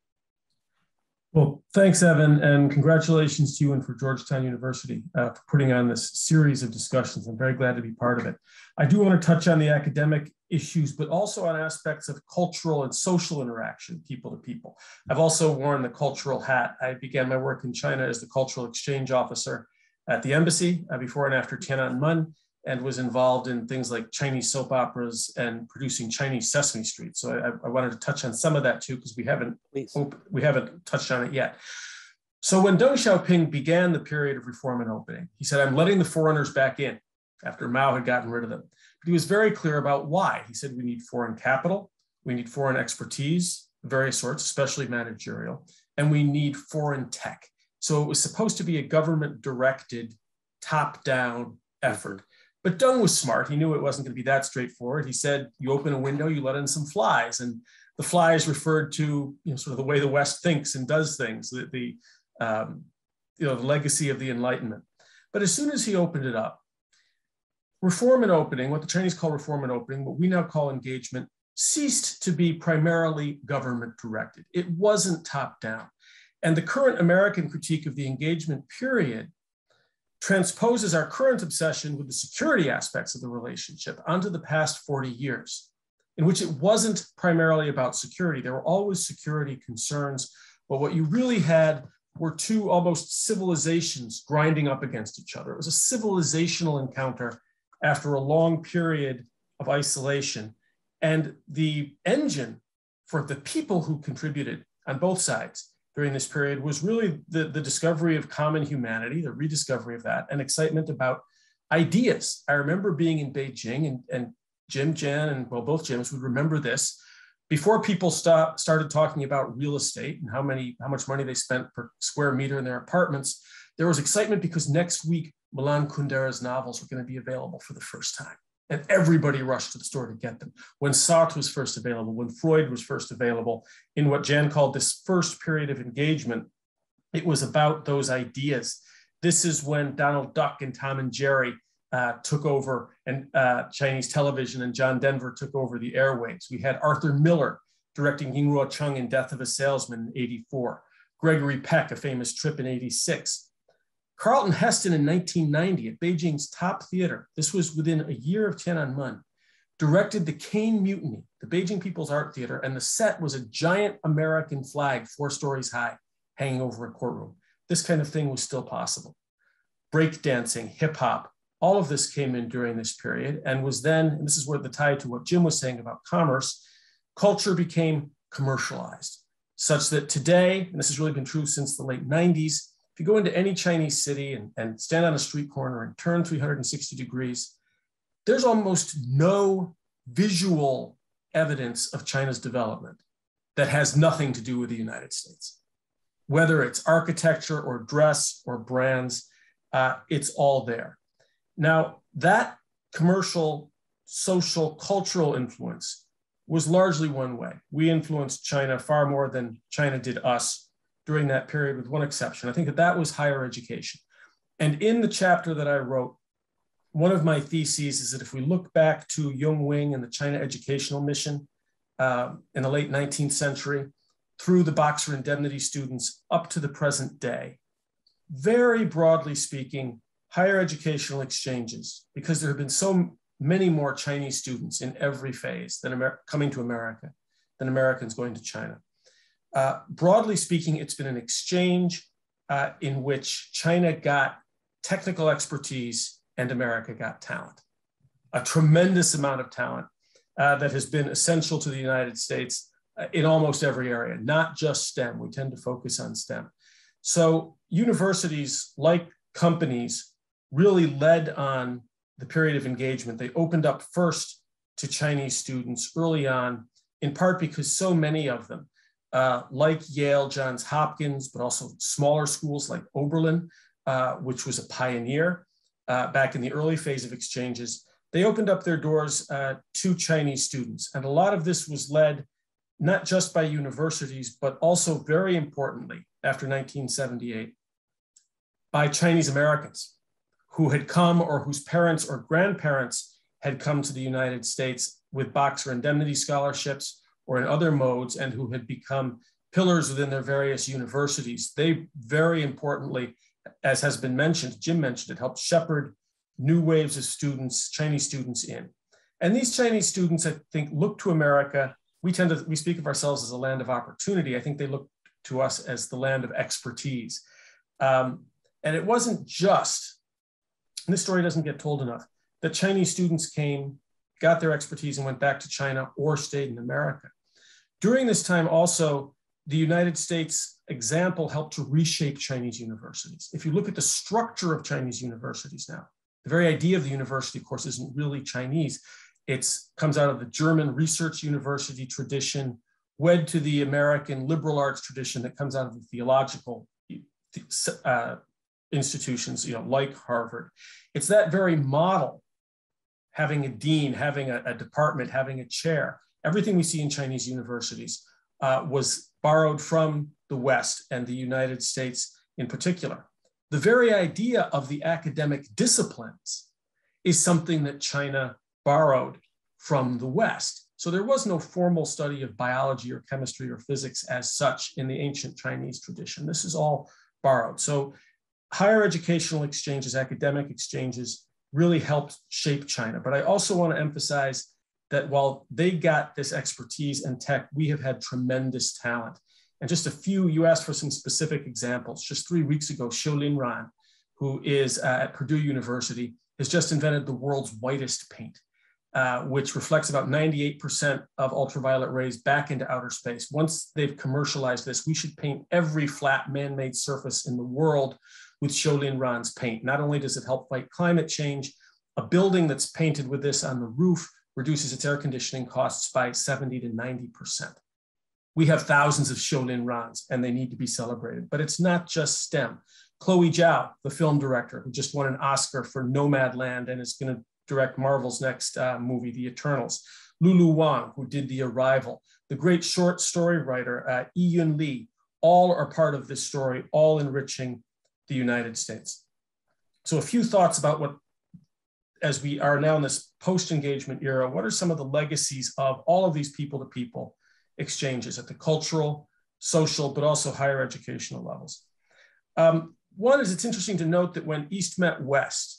Well, thanks, Evan, and congratulations to you and for Georgetown University for putting on this series of discussions. I'm very glad to be part of it. I do want to touch on the academic issues, but also on aspects of cultural and social interaction, people to people. I've also worn the cultural hat. I began my work in China as the cultural exchange officer at the embassy before and after Tiananmen, and was involved in things like Chinese soap operas and producing Chinese Sesame Street. So I wanted to touch on some of that too, because we haven't touched on it yet. So when Deng Xiaoping began the period of reform and opening, he said, I'm letting the foreigners back in after Mao had gotten rid of them. But he was very clear about why. He said, we need foreign capital, we need foreign expertise, various sorts, especially managerial, and we need foreign tech. So it was supposed to be a government-directed, top-down effort. But Deng was smart. He knew it wasn't going to be that straightforward. He said, you open a window, you let in some flies. And the flies referred to sort of the way the West thinks and does things, the legacy of the Enlightenment. But as soon as he opened it up, reform and opening, what the Chinese call reform and opening, what we now call engagement, ceased to be primarily government-directed. It wasn't top-down. And the current American critique of the engagement period transposes our current obsession with the security aspects of the relationship onto the past 40 years, in which it wasn't primarily about security. There were always security concerns, but what you really had were two almost civilizations grinding up against each other. It was a civilizational encounter after a long period of isolation. And the engine for the people who contributed on both sides during this period was really the discovery of common humanity, the rediscovery of that, and excitement about ideas. I remember being in Beijing, and Jim, Jan, and well, both Jims would remember this. Before people started talking about real estate and how much money they spent per square meter in their apartments, there was excitement because next week Milan Kundera's novels were going to be available for the first time. And everybody rushed to the store to get them. When Sartre was first available, when Freud was first available, in what Jan called this first period of engagement, it was about those ideas. This is when Donald Duck and Tom and Jerry took over and Chinese television, and John Denver took over the airwaves. We had Arthur Miller directing Yingluo Chung in Death of a Salesman in '84, Gregory Peck, A Famous Trip in '86. Carlton Heston in 1990 at Beijing's top theater, this was within a year of Tiananmen, directed the Cane Mutiny, the Beijing People's Art Theater, and the set was a giant American flag 4 stories high hanging over a courtroom. This kind of thing was still possible. Breakdancing, hip hop, all of this came in during this period and was then, and this is where the tie to what Jim was saying about commerce, culture became commercialized, such that today, and this has really been true since the late 90s, if you go into any Chinese city and stand on a street corner and turn 360 degrees, there's almost no visual evidence of China's development that has nothing to do with the United States. Whether it's architecture or dress or brands, it's all there. Now, that commercial, social, cultural influence was largely one way. We influenced China far more than China did us during that period, with one exception. I think that was higher education. And in the chapter that I wrote, one of my theses is that if we look back to Yung Wing and the China Educational Mission in the late 19th century, through the Boxer Indemnity students up to the present day, very broadly speaking, higher educational exchanges, because there have been so many more Chinese students in every phase coming to America than Americans going to China. Broadly speaking, it's been an exchange in which China got technical expertise and America got talent. A tremendous amount of talent that has been essential to the United States in almost every area, not just STEM. We tend to focus on STEM. So universities, like companies, really led on the period of engagement. They opened up first to Chinese students early on, in part because so many of them, like Yale, Johns Hopkins, but also smaller schools like Oberlin, which was a pioneer back in the early phase of exchanges, they opened up their doors to Chinese students. And a lot of this was led not just by universities, but also very importantly, after 1978, by Chinese Americans who had come or whose parents or grandparents had come to the United States with Boxer Indemnity scholarships or in other modes, and who had become pillars within their various universities. They very importantly, as has been mentioned, Jim mentioned it, helped shepherd new waves of students, Chinese students in. And these Chinese students, I think, look to America. We speak of ourselves as a land of opportunity. I think they look to us as the land of expertise. And it wasn't just, and this story doesn't get told enough, that Chinese students came, got their expertise and went back to China or stayed in America. During this time also, the United States example helped to reshape Chinese universities. If you look at the structure of Chinese universities now, the very idea of the university, of course, isn't really Chinese. It comes out of the German research university tradition, wed to the American liberal arts tradition that comes out of the theological institutions, like Harvard. It's that very model, having a dean, having a department, having a chair. Everything we see in Chinese universities was borrowed from the West and the United States in particular. The very idea of the academic disciplines is something that China borrowed from the West. So there was no formal study of biology or chemistry or physics as such in the ancient Chinese tradition. This is all borrowed. So higher educational exchanges, academic exchanges really helped shape China. But I also want to emphasize that while they got this expertise and tech, we have had tremendous talent. And just a few, you asked for some specific examples. Just 3 weeks ago, Xiaolin Ran, who is at Purdue University, has just invented the world's whitest paint, which reflects about 98% of ultraviolet rays back into outer space. Once they've commercialized this, we should paint every flat man-made surface in the world with Xiaolin Ran's paint. Not only does it help fight climate change, a building that's painted with this on the roof reduces its air conditioning costs by 70 to 90%. We have thousands of Xiaolin Rans, and they need to be celebrated. But it's not just STEM. Chloe Zhao, the film director, who just won an Oscar for Nomadland and is going to direct Marvel's next movie, The Eternals. Lulu Wang, who did The Arrival. The great short story writer, Yun Li, all are part of this story, all enriching the United States. So a few thoughts about what, as we are now in this post-engagement era, what are some of the legacies of all of these people-to-people exchanges at the cultural, social, but also higher educational levels? One is, it's interesting to note that when East met West,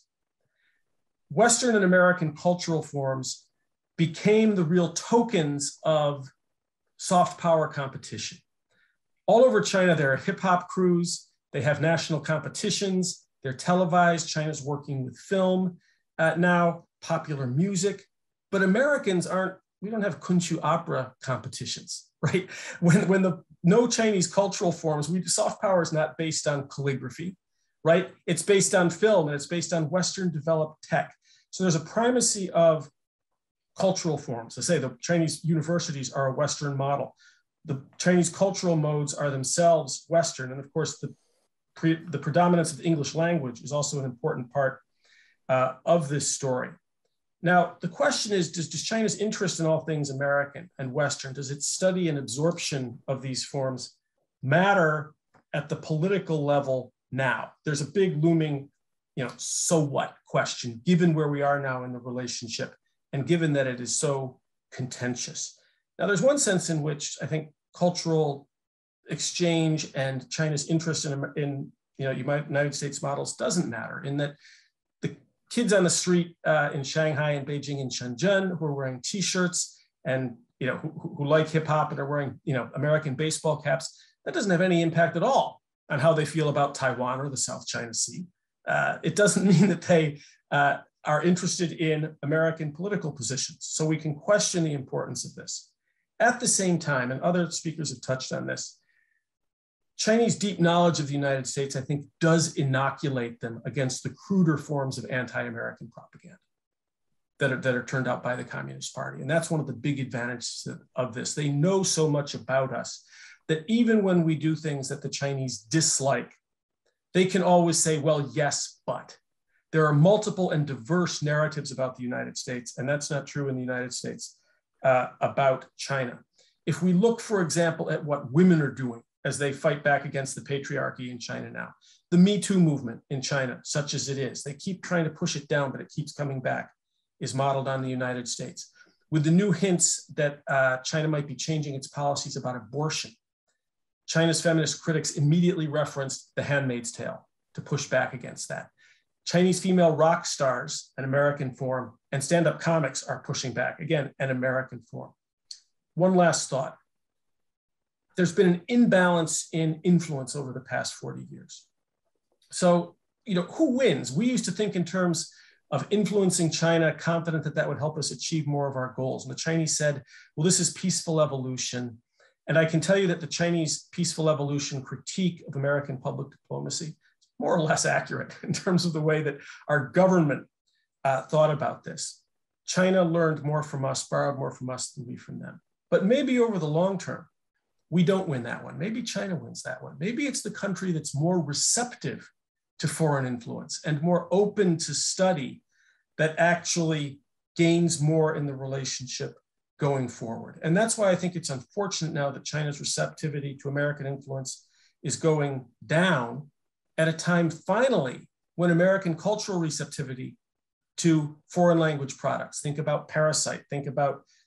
Western and American cultural forms became the real tokens of soft power competition. All over China, there are hip hop crews, they have national competitions, they're televised, China's working with film now, popular music, but Americans we don't have kunchu opera competitions, right? When no Chinese cultural forms, soft power is not based on calligraphy, right? It's based on film and it's based on Western developed tech. So there's a primacy of cultural forms. I say the Chinese universities are a Western model. The Chinese cultural modes are themselves Western. And of course, the predominance of the English language is also an important part of this story. Now, the question is, does China's interest in all things American and Western, does its study and absorption of these forms matter at the political level now? There's a big looming, so what question, given where we are now in the relationship and given that it is so contentious. Now, there's one sense in which I think cultural exchange and China's interest in United States models doesn't matter, in that the kids on the street in Shanghai and Beijing and Shenzhen who are wearing T-shirts and who like hip hop and are wearing American baseball caps, that doesn't have any impact at all on how they feel about Taiwan or the South China Sea. It doesn't mean that they are interested in American political positions. So we can question the importance of this. At the same time, and other speakers have touched on this, Chinese deep knowledge of the United States, I think, does inoculate them against the cruder forms of anti-American propaganda that are turned out by the Communist Party. And that's one of the big advantages of this. They know so much about us that even when we do things that the Chinese dislike, they can always say, well, yes, but. There are multiple and diverse narratives about the United States, and that's not true in the United States about China. If we look, for example, at what women are doing as they fight back against the patriarchy in China now, the Me Too movement in China, such as it is, they keep trying to push it down, but it keeps coming back, is modeled on the United States. With the new hints that China might be changing its policies about abortion, China's feminist critics immediately referenced The Handmaid's Tale to push back against that. Chinese female rock stars, an American form, and stand-up comics are pushing back, again, an American form. One last thought. There's been an imbalance in influence over the past 40 years. So, who wins? We used to think in terms of influencing China, confident that that would help us achieve more of our goals. And the Chinese said, well, this is peaceful evolution. And I can tell you that the Chinese peaceful evolution critique of American public diplomacy is more or less accurate in terms of the way that our government thought about this. China learned more from us, borrowed more from us than we from them. But maybe over the long term, we don't win that one. Maybe China wins that one. Maybe it's the country that's more receptive to foreign influence and more open to study that actually gains more in the relationship going forward. And that's why I think it's unfortunate now that China's receptivity to American influence is going down at a time finally when American cultural receptivity to foreign language products, think about Parasite, think about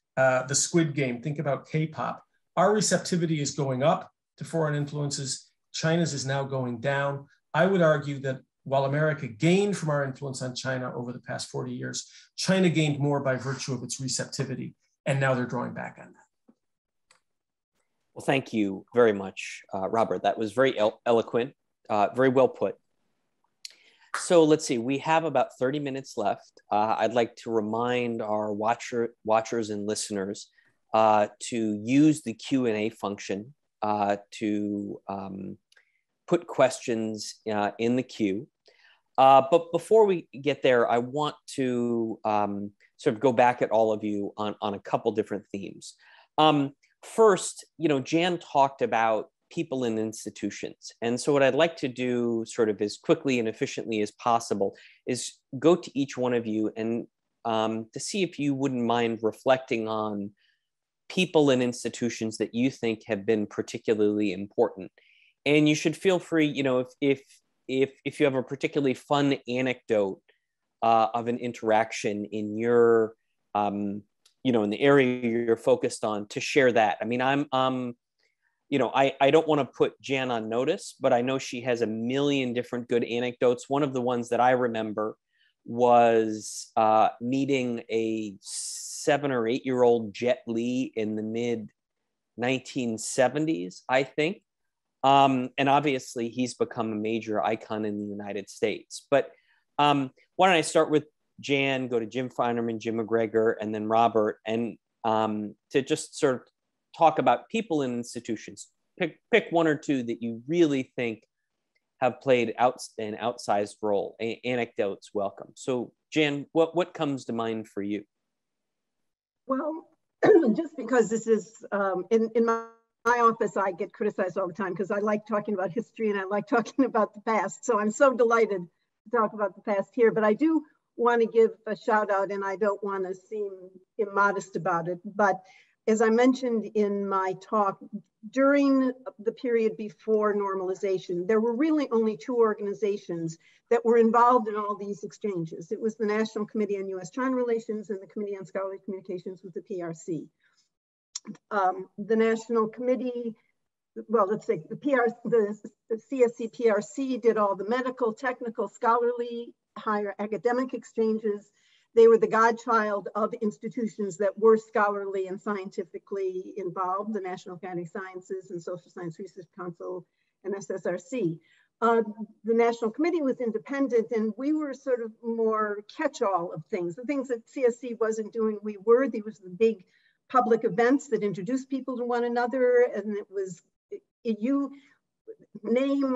the Squid Game, think about K-pop. Our receptivity is going up to foreign influences. China's is now going down. I would argue that while America gained from our influence on China over the past 40 years, China gained more by virtue of its receptivity, and now they're drawing back on that. Well, thank you very much, Robert. That was very eloquent, very well put. So let's see, we have about 30 minutes left. I'd like to remind our watchers and listeners to use the Q&A function to put questions in the queue. But before we get there, I want to sort of go back at all of you on a couple different themes. First, Jan talked about people in institutions. And so what I'd like to do sort of as quickly and efficiently as possible is go to each one of you and to see if you wouldn't mind reflecting on people and institutions that you think have been particularly important. And you should feel free, if you have a particularly fun anecdote of an interaction in your, in the area you're focused on, to share that. I mean, I don't want to put Jan on notice, but I know she has a million different good anecdotes. One of the ones that I remember was meeting a 7 or 8 year old Jet Li in the mid 1970s, I think. And obviously he's become a major icon in the United States. But why don't I start with Jan, go to Jim Feinerman, Jim McGregor, and then Robert, and to just sort of talk about people in institutions. Pick one or two that you really think have played an outsized role. Anecdotes welcome. So Jan, what comes to mind for you? Well, just because this is in my office, I get criticized all the time because I like talking about history and I like talking about the past. So I'm so delighted to talk about the past here, but I do want to give a shout out, and I don't want to seem immodest about it, but as I mentioned in my talk, during the period before normalization, there were really only 2 organizations that were involved in all these exchanges. It was the National Committee on U.S.-China Relations and the Committee on Scholarly Communications with the PRC. The National Committee, well, let's say the CSC PRC did all the medical, technical, scholarly, higher academic exchanges. They were the godchild of institutions that were scholarly and scientifically involved, the National Academy of Sciences and Social Science Research Council and SSRC. The National Committee was independent, and we were sort of more catch-all of things. The things that CSC wasn't doing, we were. There was the big public events that introduced people to one another, and it was, you name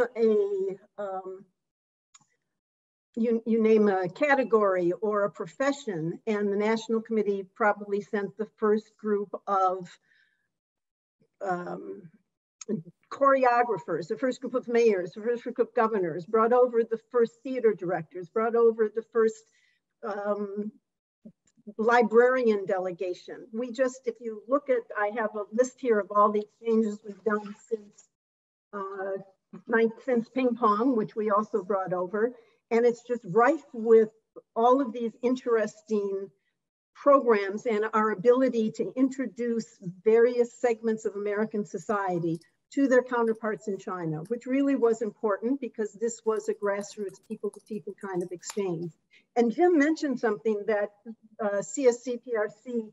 you name a category or a profession, and the National Committee probably sent the first group of choreographers, the first group of mayors, the first group of governors, brought over the first theater directors, brought over the first librarian delegation. We just, if you look at, I have a list here of all the exchanges we've done since ping pong, which we also brought over. And it's just rife with all of these interesting programs and our ability to introduce various segments of American society to their counterparts in China, which really was important because this was a grassroots people-to-people kind of exchange. And Jim mentioned something that CSC PRC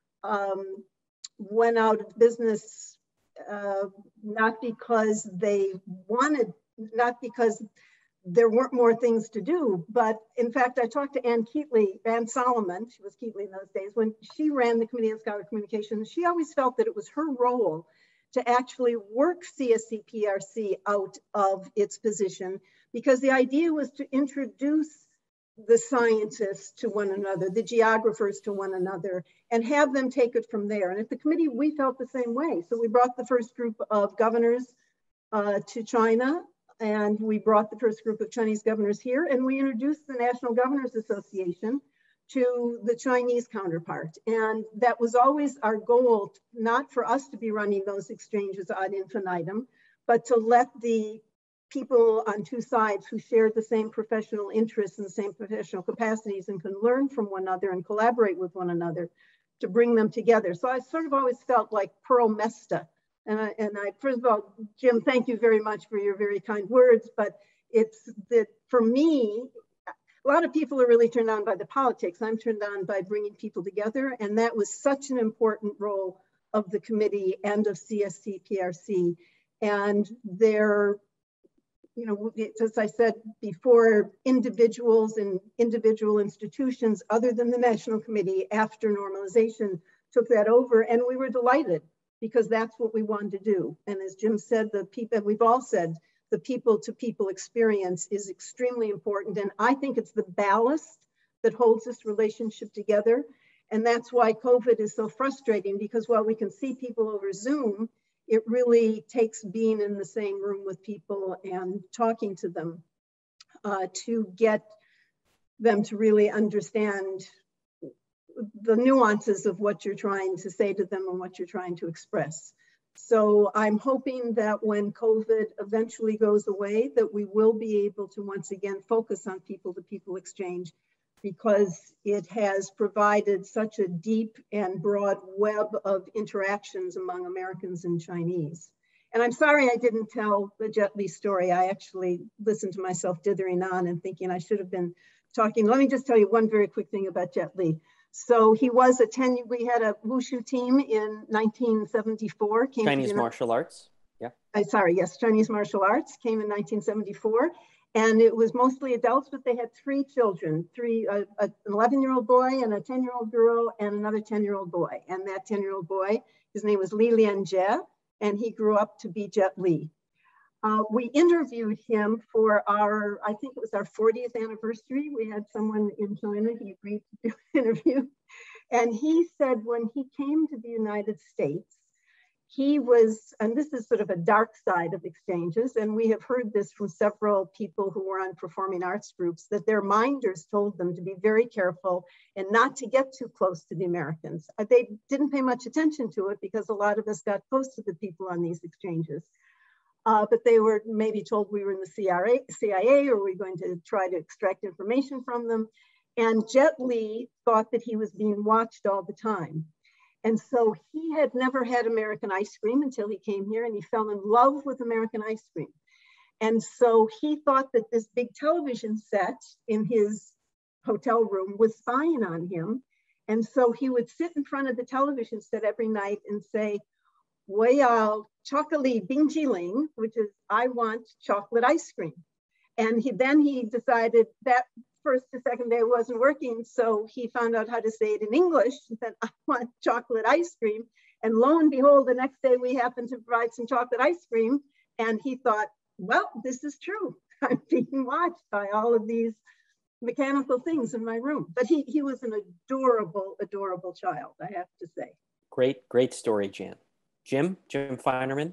went out of business not because they wanted, not because there weren't more things to do, but in fact, I talked to Ann Solomon, she was Keatley in those days, when she ran the Committee on Scholarly Communications. She always felt that it was her role to actually work CSC PRC out of its position, because the idea was to introduce the scientists to one another, the geographers to one another, and have them take it from there. And at the committee, we felt the same way. So we brought the first group of governors to China, and we brought the first group of Chinese governors here, and we introduced the National Governors Association to the Chinese counterpart. And that was always our goal, not for us to be running those exchanges ad infinitum, but to let the people on 2 sides who shared the same professional interests and the same professional capacities and can learn from one another and collaborate with one another to bring them together. So I sort of always felt like Pearl Mesta. And I, first of all, Jim, thank you very much for your very kind words, but it's that for me, a lot of people are really turned on by the politics. I'm turned on by bringing people together. And that was such an important role of the committee and of CSC PRC. And they're, you know, as I said before, individuals and individual institutions other than the National Committee after normalization took that over, and we were delighted because that's what we wanted to do. And as Jim said, the people, we've all said, the people-to-people experience is extremely important, and I think it's the ballast that holds this relationship together. And that's why COVID is so frustrating, because while we can see people over Zoom, it really takes being in the same room with people and talking to them to get them to really understand the nuances of what you're trying to say to them and what you're trying to express. So I'm hoping that when COVID eventually goes away, that we will be able to once again focus on people-to-people exchange, because it has provided such a deep and broad web of interactions among Americans and Chinese. And I'm sorry I didn't tell the Jet Li story. I actually listened to myself dithering on and thinking I should have been talking. Let me just tell you one very quick thing about Jet Li. So he was we had a wushu team in 1974. Chinese martial arts, yeah. Yes, Chinese martial arts came in 1974. And it was mostly adults, but they had 3 children, an 11-year-old boy and a 10-year-old girl and another 10-year-old boy. And that 10-year-old boy, his name was Li Lianjie, and he grew up to be Jet Li. We interviewed him for I think it was our 40th anniversary. We had someone in China, he agreed to do an interview. And he said when he came to the United States, he was, and this is sort of a dark side of exchanges, and we have heard this from several people who were on performing arts groups, that their minders told them to be very careful and not to get too close to the Americans. They didn't pay much attention to it because a lot of us got close to the people on these exchanges. But they were maybe told we were in the CIA or we were going to try to extract information from them. And Jet Li thought that he was being watched all the time. And so he had never had American ice cream until he came here, and he fell in love with American ice cream. And so he thought that this big television set in his hotel room was spying on him. And so he would sit in front of the television set every night and say, 我要巧克力冰淇淋, which is, I want chocolate ice cream. And then he decided that first to second day it wasn't working. So he found out how to say it in English and said, I want chocolate ice cream. And lo and behold, the next day we happened to provide some chocolate ice cream. And he thought, well, this is true. I'm being watched by all of these mechanical things in my room. But he was an adorable, adorable child, I have to say. Great story, Jan. Jim Feinerman.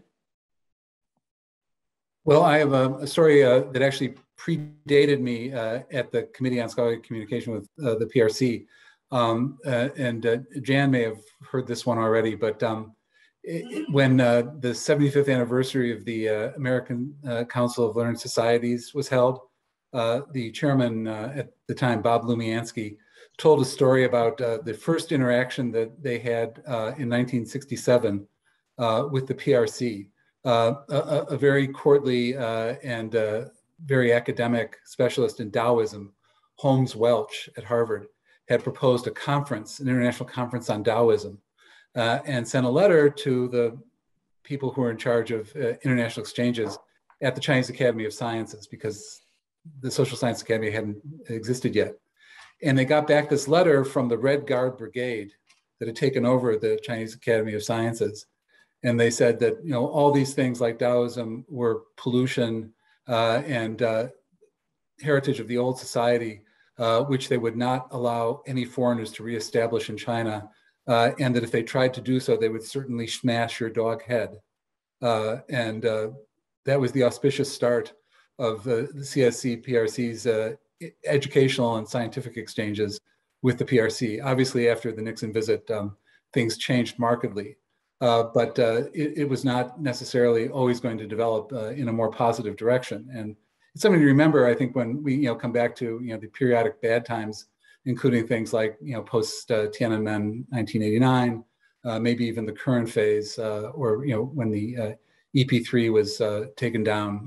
Well, I have a story that actually predated me at the Committee on Scholarly Communication with the PRC. And Jan may have heard this one already, but when the 75th anniversary of the American Council of Learned Societies was held, the chairman at the time, Bob Lumiansky, told a story about the first interaction that they had in 1967 with the PRC. A very courtly and very academic specialist in Taoism, Holmes Welch at Harvard, had proposed a conference, an international conference on Taoism, and sent a letter to the people who were in charge of international exchanges at the Chinese Academy of Sciences, because the Social Science Academy hadn't existed yet. And they got back this letter from the Red Guard Brigade that had taken over the Chinese Academy of Sciences. And they said that, you know, all these things like Taoism were pollution and heritage of the old society, which they would not allow any foreigners to reestablish in China. And that if they tried to do so, they would certainly smash your dog head. And that was the auspicious start of the CSC PRC's educational and scientific exchanges with the PRC. Obviously, after the Nixon visit, things changed markedly. But it was not necessarily always going to develop in a more positive direction. And it's something to remember, I think, when we come back to the periodic bad times including things like, post Tiananmen 1989, maybe even the current phase, or when the EP3 was taken down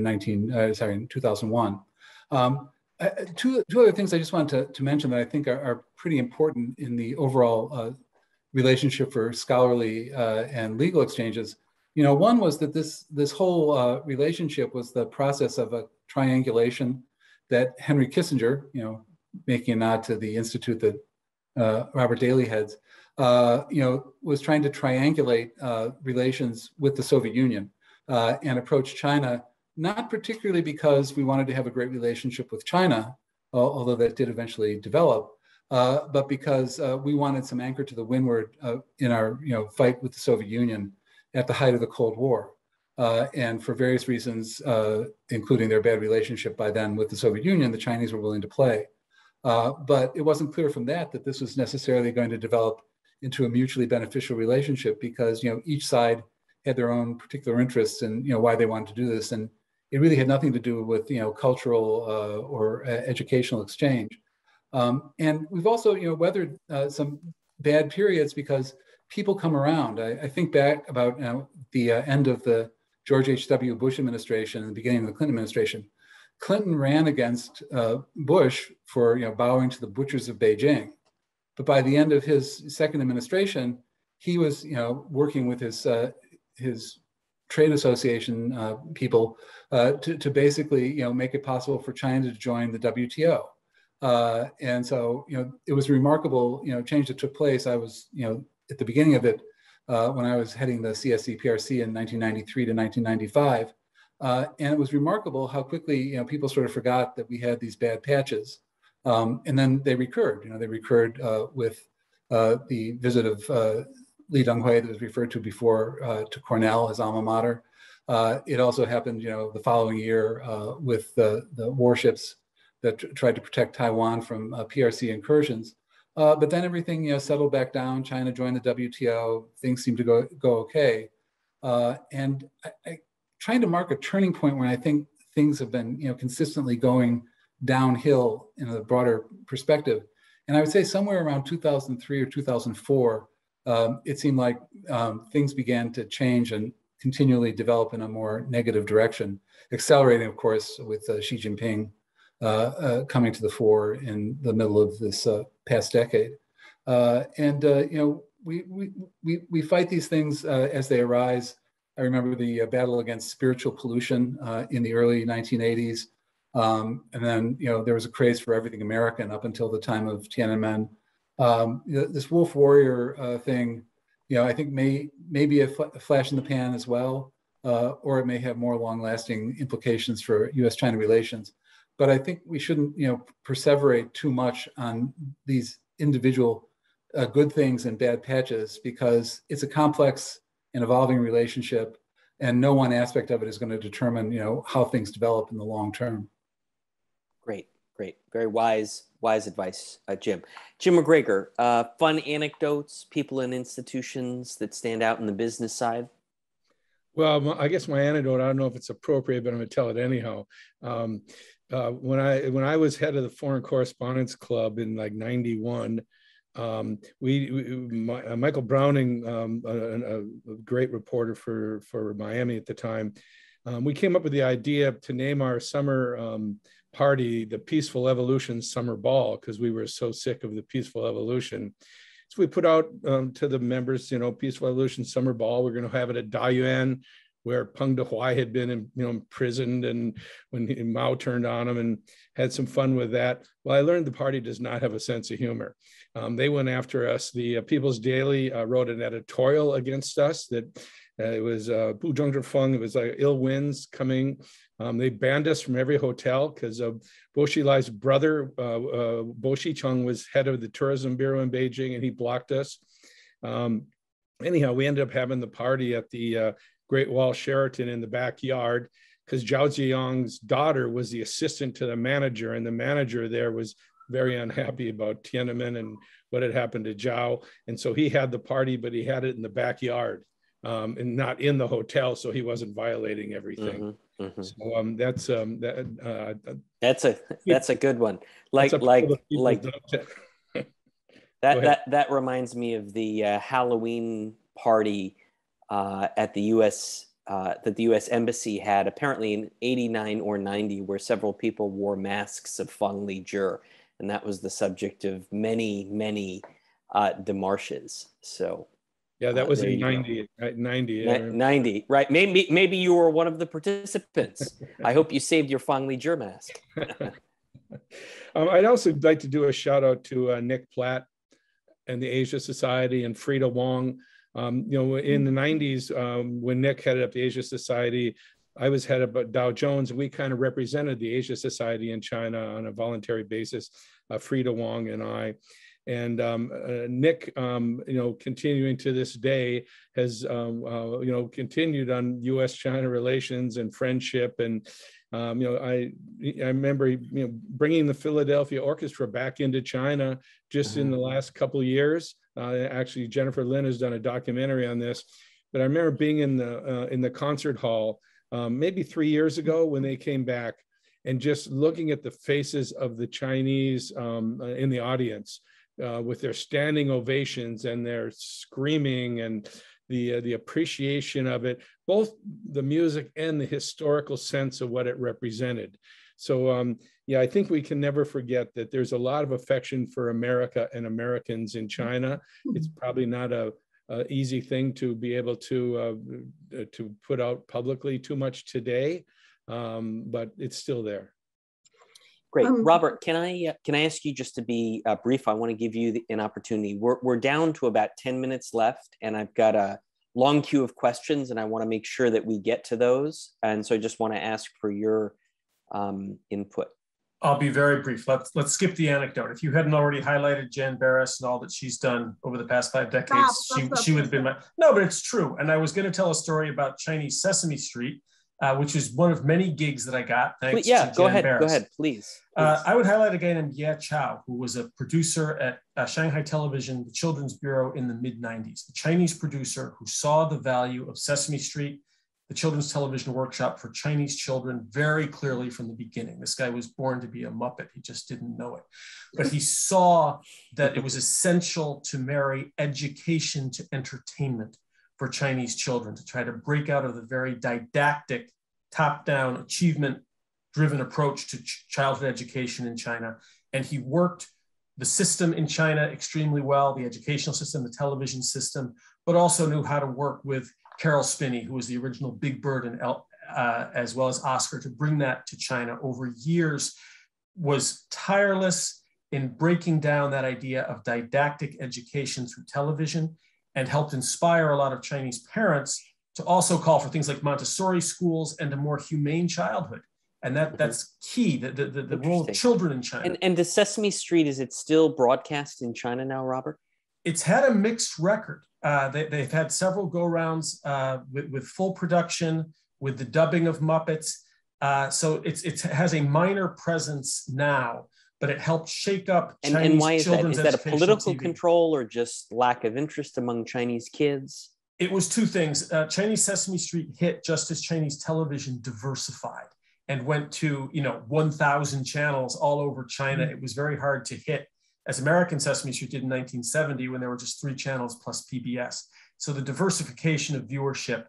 in 2001. Two other things I just wanted to mention that I think are pretty important in the overall relationship for scholarly and legal exchanges. One was that this whole relationship was the process of a triangulation that Henry Kissinger, making a nod to the institute that Robert Daly heads, was trying to triangulate relations with the Soviet Union and approach China, not particularly because we wanted to have a great relationship with China, although that did eventually develop, but because we wanted some anchor to the windward in our fight with the Soviet Union at the height of the Cold War. And for various reasons, including their bad relationship by then with the Soviet Union, the Chinese were willing to play. But it wasn't clear from that this was necessarily going to develop into a mutually beneficial relationship, because each side had their own particular interests and why they wanted to do this, and it really had nothing to do with cultural or educational exchange. And we've also weathered some bad periods because people come around. I think back about the end of the George H.W. Bush administration and the beginning of the Clinton administration. Clinton ran against Bush for bowing to the butchers of Beijing. But by the end of his second administration, he was working with his trade association people to basically make it possible for China to join the WTO. And so it was a remarkable change that took place. I was at the beginning of it when I was heading the CSCPRC in 1993 to 1995. And it was remarkable how quickly people sort of forgot that we had these bad patches. And then they recurred. They recurred with the visit of Li Denghui that was referred to before to Cornell, his alma mater. It also happened, the following year with the warships that tried to protect Taiwan from PRC incursions. But then everything settled back down. China joined the WTO. Things seemed to go okay. And I trying to mark a turning point when I think things have been consistently going downhill in a broader perspective. And I would say somewhere around 2003 or 2004, it seemed like things began to change and continually develop in a more negative direction, accelerating, of course, with Xi Jinping coming to the fore in the middle of this past decade. We fight these things as they arise. I remember the battle against spiritual pollution in the early 1980s. And then, there was a craze for everything American up until the time of Tiananmen. This wolf warrior thing, I think may be a flash in the pan as well, or it may have more long-lasting implications for U.S.-China relations. But I think we shouldn't, perseverate too much on these individual good things and bad patches, because it's a complex and evolving relationship, and no one aspect of it is going to determine, how things develop in the long term. Great. Very wise advice, Jim. Jim McGregor, fun anecdotes, people and institutions that stand out in the business side? Well, I guess my anecdote, I don't know if it's appropriate, but I'm going to tell it anyhow. When I was head of the Foreign Correspondence Club in like 91, Michael Browning, a great reporter for Miami at the time, we came up with the idea to name our summer party the Peaceful Evolution Summer Ball, because we were so sick of the Peaceful Evolution. So we put out to the members, Peaceful Evolution Summer Ball. We're going to have it at Dayuan, where Peng Dehuai had been imprisoned, and when Mao turned on him, and had some fun with that. Well, I learned the party does not have a sense of humor. They went after us. The People's Daily wrote an editorial against us that it was Bu Zhengzhifeng. It was like ill winds coming. They banned us from every hotel because Bo Xilai's brother, Bo Xicheng, was head of the tourism bureau in Beijing, and he blocked us. Anyhow, we ended up having the party at the Great Wall Sheraton in the backyard, because Zhao Ziyang's daughter was the assistant to the manager, and the manager there was very unhappy about Tiananmen and what had happened to Zhao. And so he had the party, but he had it in the backyard. and not in the hotel, so he wasn't violating everything. Mm-hmm. So that's a good one. That reminds me of the Halloween party at the U.S. That the U.S. Embassy had apparently in '89 or '90, where several people wore masks of Feng Li Jur, and that was the subject of many demarches. So yeah, that was in 90, 90, right? Maybe you were one of the participants. I hope you saved your Feng Li Jur mask. I'd also like to do a shout out to Nick Platt and the Asia Society and Frida Wong. In the 90s, when Nick headed up the Asia Society, I was head of Dow Jones. We kind of represented the Asia Society in China on a voluntary basis, Frida Wong and I. And Nick, continuing to this day, has continued on U.S.-China relations and friendship. And I remember bringing the Philadelphia Orchestra back into China just in the last couple of years. Actually, Jennifer Lin has done a documentary on this. But I remember being in the concert hall maybe 3 years ago when they came back, and just looking at the faces of the Chinese in the audience. With their standing ovations and their screaming and the appreciation of it, both the music and the historical sense of what it represented. So I think we can never forget that there's a lot of affection for America and Americans in China. It's probably not a easy thing to be able to put out publicly too much today, but it's still there. Great. Robert, can I ask you just to be brief? I want to give you an opportunity. We're down to about 10 minutes left, and I've got a long queue of questions, and I want to make sure that we get to those. And so I just want to ask for your input. I'll be very brief. Let's skip the anecdote. If you hadn't already highlighted Jan Barris and all that she's done over the past 5 decades, she would have been my... No, but it's true. And I was going to tell a story about Chinese Sesame Street, which is one of many gigs that I got. Thanks to Jan Barris. Go ahead, please. I would highlight a guy named Ye Chao, who was a producer at Shanghai Television, the Children's Bureau in the mid-90s. The Chinese producer who saw the value of Sesame Street, the Children's Television Workshop for Chinese children, very clearly from the beginning. This guy was born to be a Muppet. He just didn't know it. But he saw that it was essential to marry education to entertainment for Chinese children, to try to break out of the very didactic, top-down, achievement-driven approach to childhood education in China. And he worked the system in China extremely well, the educational system, the television system, but also knew how to work with Carol Spinney, who was the original Big Bird, and as well as Oscar, to bring that to China over years, was tireless in breaking down that idea of didactic education through television, and helped inspire a lot of Chinese parents to also call for things like Montessori schools and a more humane childhood. And that's key, the role of children in China. And the Sesame Street, is it still broadcast in China now, Robert? It's had a mixed record. They've had several go-rounds with full production, with the dubbing of Muppets. So it has a minor presence now, but it helped shake up Chinese and why is children's that? Is that a political TV. Control or just lack of interest among Chinese kids? It was two things. Chinese Sesame Street hit just as Chinese television diversified and went to 1,000 channels all over China. It was very hard to hit, as American Sesame Street did in 1970 when there were just 3 channels plus PBS. So the diversification of viewership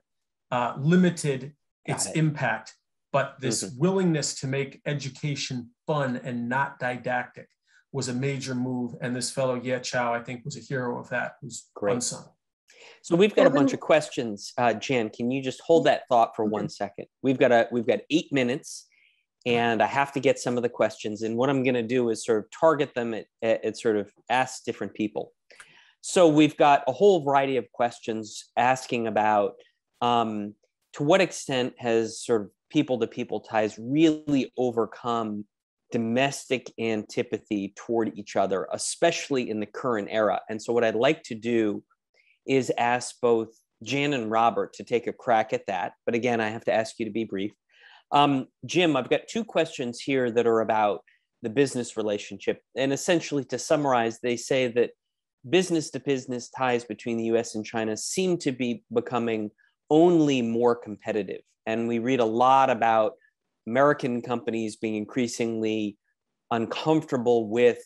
limited its impact, but this willingness to make education fun and not didactic was a major move. And this fellow, Ye Chao, I think was a hero of that, who's unsung. So we've got a bunch of questions. Jan, can you just hold that thought for 1 second? We've got 8 minutes, and I have to get some of the questions. And what I'm going to do is sort of target them at sort of ask different people. So we've got a whole variety of questions asking about to what extent has sort of people-to-people ties really overcome domestic antipathy toward each other, especially in the current era. And so what I'd like to do is ask both Jan and Robert to take a crack at that. But again, I have to ask you to be brief. Jim, I've got 2 questions here that are about the business relationship. And essentially, to summarize, they say that business to business ties between the US and China seem to be becoming only more competitive. And we read a lot about American companies being increasingly uncomfortable with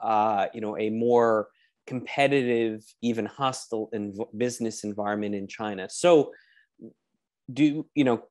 a more competitive, even hostile business environment in China. So the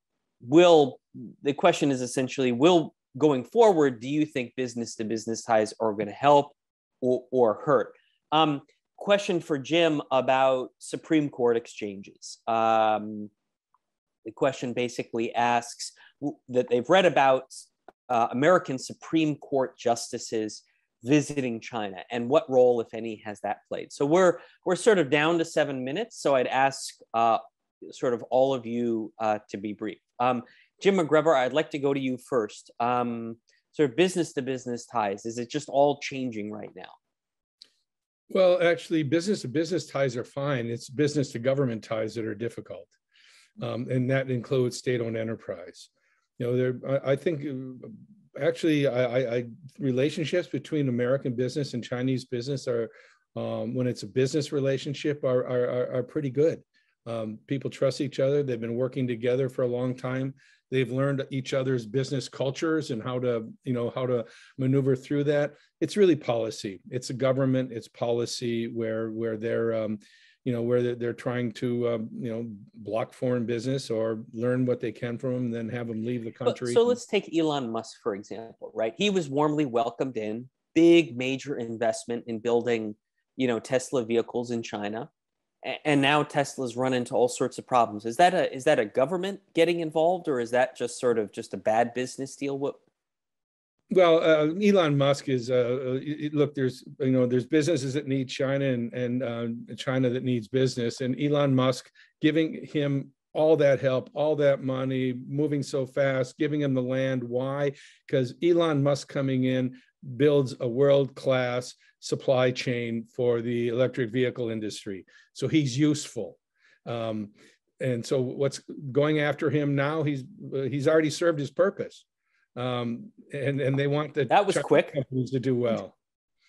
question is essentially, going forward, do you think business to business ties are going to help or hurt? Question for Jim about Supreme Court exchanges. The question basically asks that they've read about American Supreme Court justices visiting China, and what role, if any, has that played? So we're sort of down to 7 minutes. So I'd ask sort of all of you to be brief. Jim McGrever, I'd like to go to you first. Sort of business to business ties, is it just all changing right now? Well, actually, business to business ties are fine. It's business to government ties that are difficult. And that includes state-owned enterprise. I think actually relationships between American business and Chinese business are, when it's a business relationship, are pretty good. People trust each other. They've been working together for a long time. They've learned each other's business cultures and how to maneuver through that. It's really policy. It's a government. It's policy where they're they're trying to block foreign business or learn what they can from them, and then have them leave the country. So let's take Elon Musk, for example, right? He was warmly welcomed in, big major investment in building, Tesla vehicles in China. And now Tesla's run into all sorts of problems. Is that a government getting involved, or is that just sort of just a bad business deal? Well, Elon Musk is look. There's businesses that need China and China that needs business, and Elon Musk giving him all that help, all that money, moving so fast, giving him the land. Why? Because Elon Musk coming in builds a world-class supply chain for the electric vehicle industry. So he's useful. And so what's going after him now, he's already served his purpose. And they want the that was Chinese quick companies to do well.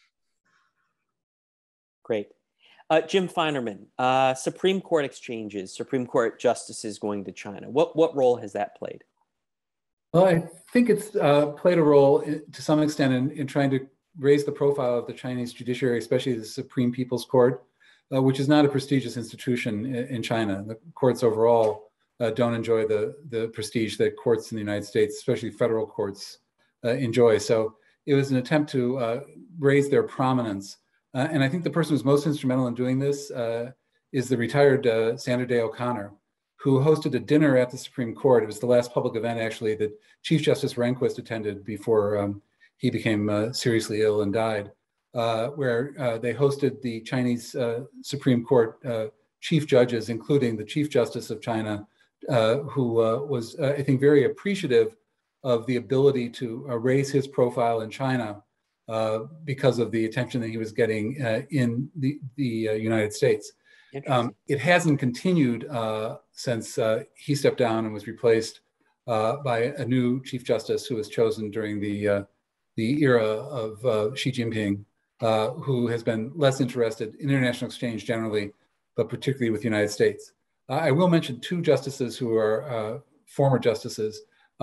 Great. Jim Feinerman, Supreme Court exchanges, Supreme Court justices going to China. What role has that played? Well, I think it's played a role to some extent in trying to raise the profile of the Chinese judiciary, especially the Supreme People's Court, which is not a prestigious institution in China. The courts overall don't enjoy the prestige that courts in the United States, especially federal courts, enjoy. So it was an attempt to raise their prominence. And I think the person who's most instrumental in doing this is the retired Sandra Day O'Connor, who hosted a dinner at the Supreme Court. It was the last public event, actually, that Chief Justice Rehnquist attended before he became seriously ill and died, where they hosted the Chinese Supreme Court chief judges, including the Chief Justice of China, who was, I think, very appreciative of the ability to raise his profile in China because of the attention that he was getting in the United States. It hasn't continued since he stepped down and was replaced by a new Chief Justice who was chosen during the era of Xi Jinping, who has been less interested in international exchange generally, but particularly with the United States. I will mention two justices who are former justices,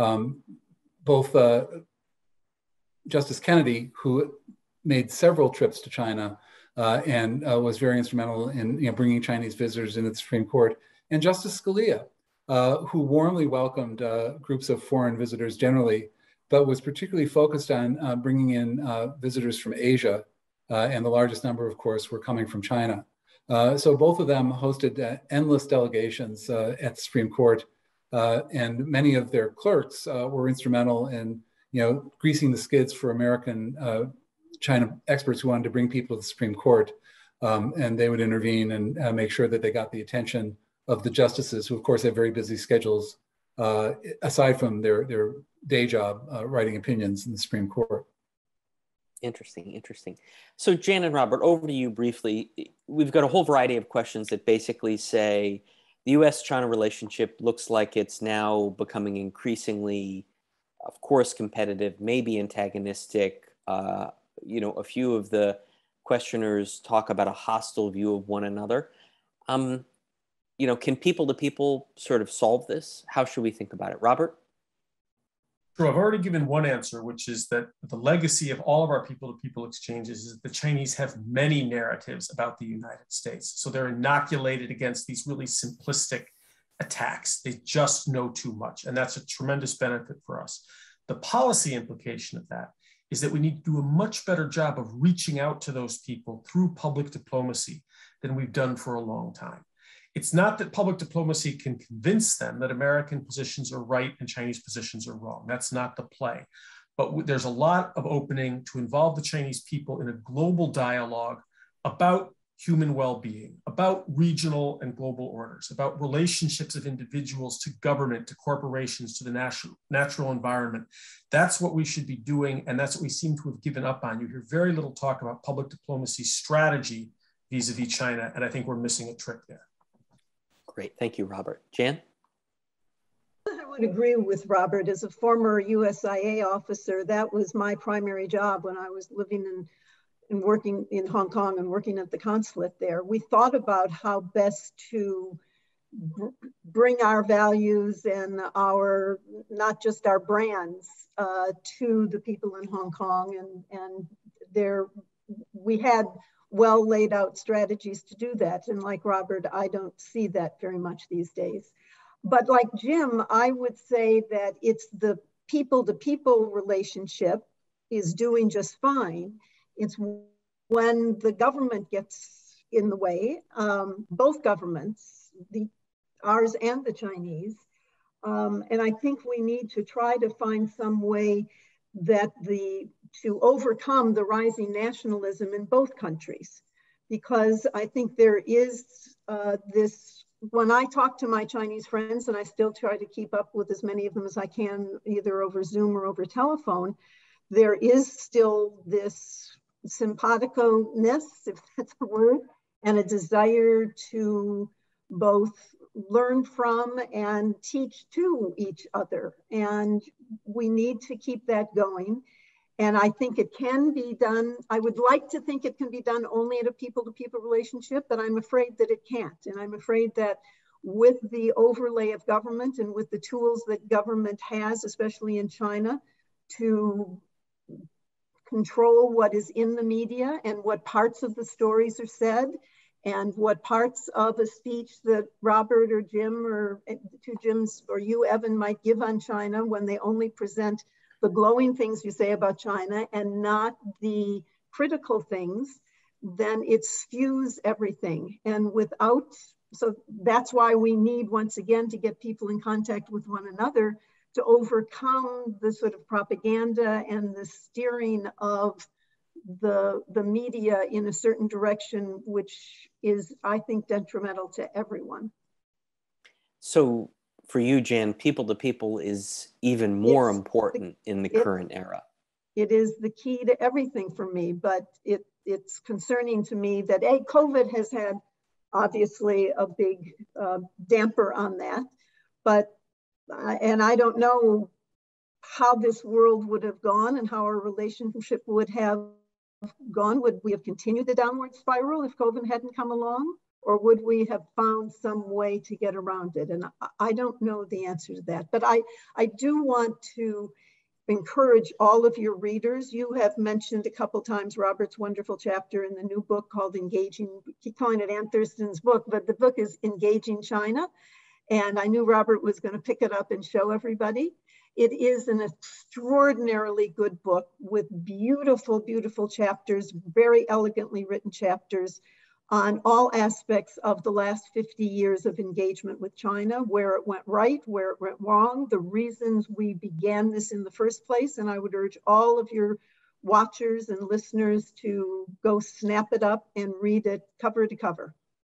both Justice Kennedy, who made several trips to China and was very instrumental in bringing Chinese visitors into the Supreme Court, and Justice Scalia, who warmly welcomed groups of foreign visitors generally, but was particularly focused on bringing in visitors from Asia, and the largest number, of course, were coming from China. So both of them hosted endless delegations at the Supreme Court, and many of their clerks were instrumental in greasing the skids for American China experts who wanted to bring people to the Supreme Court, and they would intervene and make sure that they got the attention of the justices, who of course have very busy schedules aside from their day job writing opinions in the Supreme Court. Interesting. So Jan and Robert, over to you briefly. We've got a whole variety of questions that basically say the U.S.-China relationship looks like it's now becoming increasingly, of course, competitive, maybe antagonistic. A few of the questioners talk about a hostile view of one another. Can people to people sort of solve this? How should we think about it? Robert? Sure, I've already given one answer, which is that the legacy of all of our people-to-people exchanges is that the Chinese have many narratives about the United States. So they're inoculated against these really simplistic attacks. They just know too much, and that's a tremendous benefit for us. The policy implication of that is that we need to do a much better job of reaching out to those people through public diplomacy than we've done for a long time. It's not that public diplomacy can convince them that American positions are right and Chinese positions are wrong. That's not the play. But there's a lot of opening to involve the Chinese people in a global dialogue about human well-being, about regional and global orders, about relationships of individuals to government, to corporations, to the natural environment. That's what we should be doing, and that's what we seem to have given up on. You hear very little talk about public diplomacy strategy vis-a-vis China, and I think we're missing a trick there. Great, thank you, Robert. Jan? I would agree with Robert. As a former USIA officer, that was my primary job when I was living and working in Hong Kong and working at the consulate there. We thought about how best to bring our values and our, not just our brands, to the people in Hong Kong. And there, we had well laid out strategies to do that. And like Robert, I don't see that very much these days. But like Jim, I would say that it's the people-to-people relationship is doing just fine. It's when the government gets in the way, both governments, ours and the Chinese. And I think we need to try to find some way that to overcome the rising nationalism in both countries. Because I think there is this, when I talk to my Chinese friends, and I still try to keep up with as many of them as I can, either over Zoom or over telephone, there is still this simpatico-ness, if that's a word, and a desire to both learn from and teach to each other. And we need to keep that going. And I think it can be done. I would like to think it can be done only in a people-to-people relationship, but I'm afraid that it can't. And I'm afraid that with the overlay of government and with the tools that government has, especially in China, to control what is in the media and what parts of the stories are said and what parts of a speech that Robert or Jim or two Jims or you, Evan, might give on China when they only present the glowing things you say about China and not the critical things, then it skews everything. And so that's why we need, once again, to get people in contact with one another to overcome the sort of propaganda and the steering of the media in a certain direction, which is, I think, detrimental to everyone. So for you, Jan, people to people is even more important in the current era. It is the key to everything for me, but it's concerning to me that COVID has had obviously a big damper on that, but and I don't know how this world would have gone and how our relationship would have gone. Would we have continued the downward spiral if COVID hadn't come along? Or would we have found some way to get around it? And I don't know the answer to that. But I do want to encourage all of your readers. You have mentioned a couple times Robert's wonderful chapter in the new book called Engaging, keep calling it Ann Thurston's book, but the book is Engaging China. And I knew Robert was going to pick it up and show everybody. It is an extraordinarily good book with beautiful, beautiful chapters, very elegantly written chapters on all aspects of the last 50 years of engagement with China, where it went right, where it went wrong, the reasons we began this in the first place. And I would urge all of your watchers and listeners to go snap it up and read it cover to cover.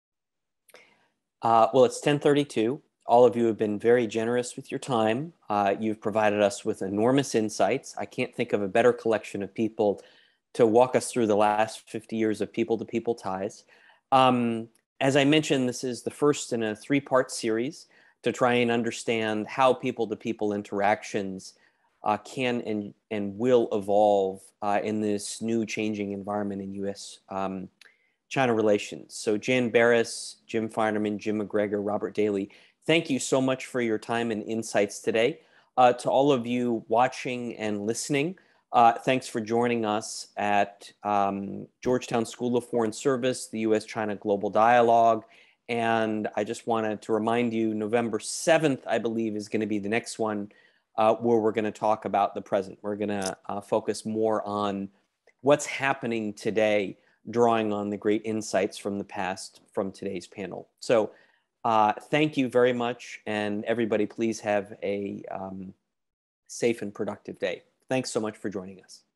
Well, it's 10:32. All of you have been very generous with your time. You've provided us with enormous insights. I can't think of a better collection of people to walk us through the last 50 years of people-to-people ties. As I mentioned, this is the first in a 3-part series to try and understand how people-to-people interactions can and will evolve in this new changing environment in U.S.-China relations. So Jan Barris, Jim Feinerman, Jim McGregor, Robert Daly, thank you so much for your time and insights today. To all of you watching and listening, thanks for joining us at Georgetown School of Foreign Service, the U.S.-China Global Dialogue. And I just wanted to remind you, November 7th, I believe, is going to be the next one where we're going to talk about the present. We're going to focus more on what's happening today, drawing on the great insights from the past from today's panel. So thank you very much. And everybody, please have a safe and productive day. Thanks so much for joining us.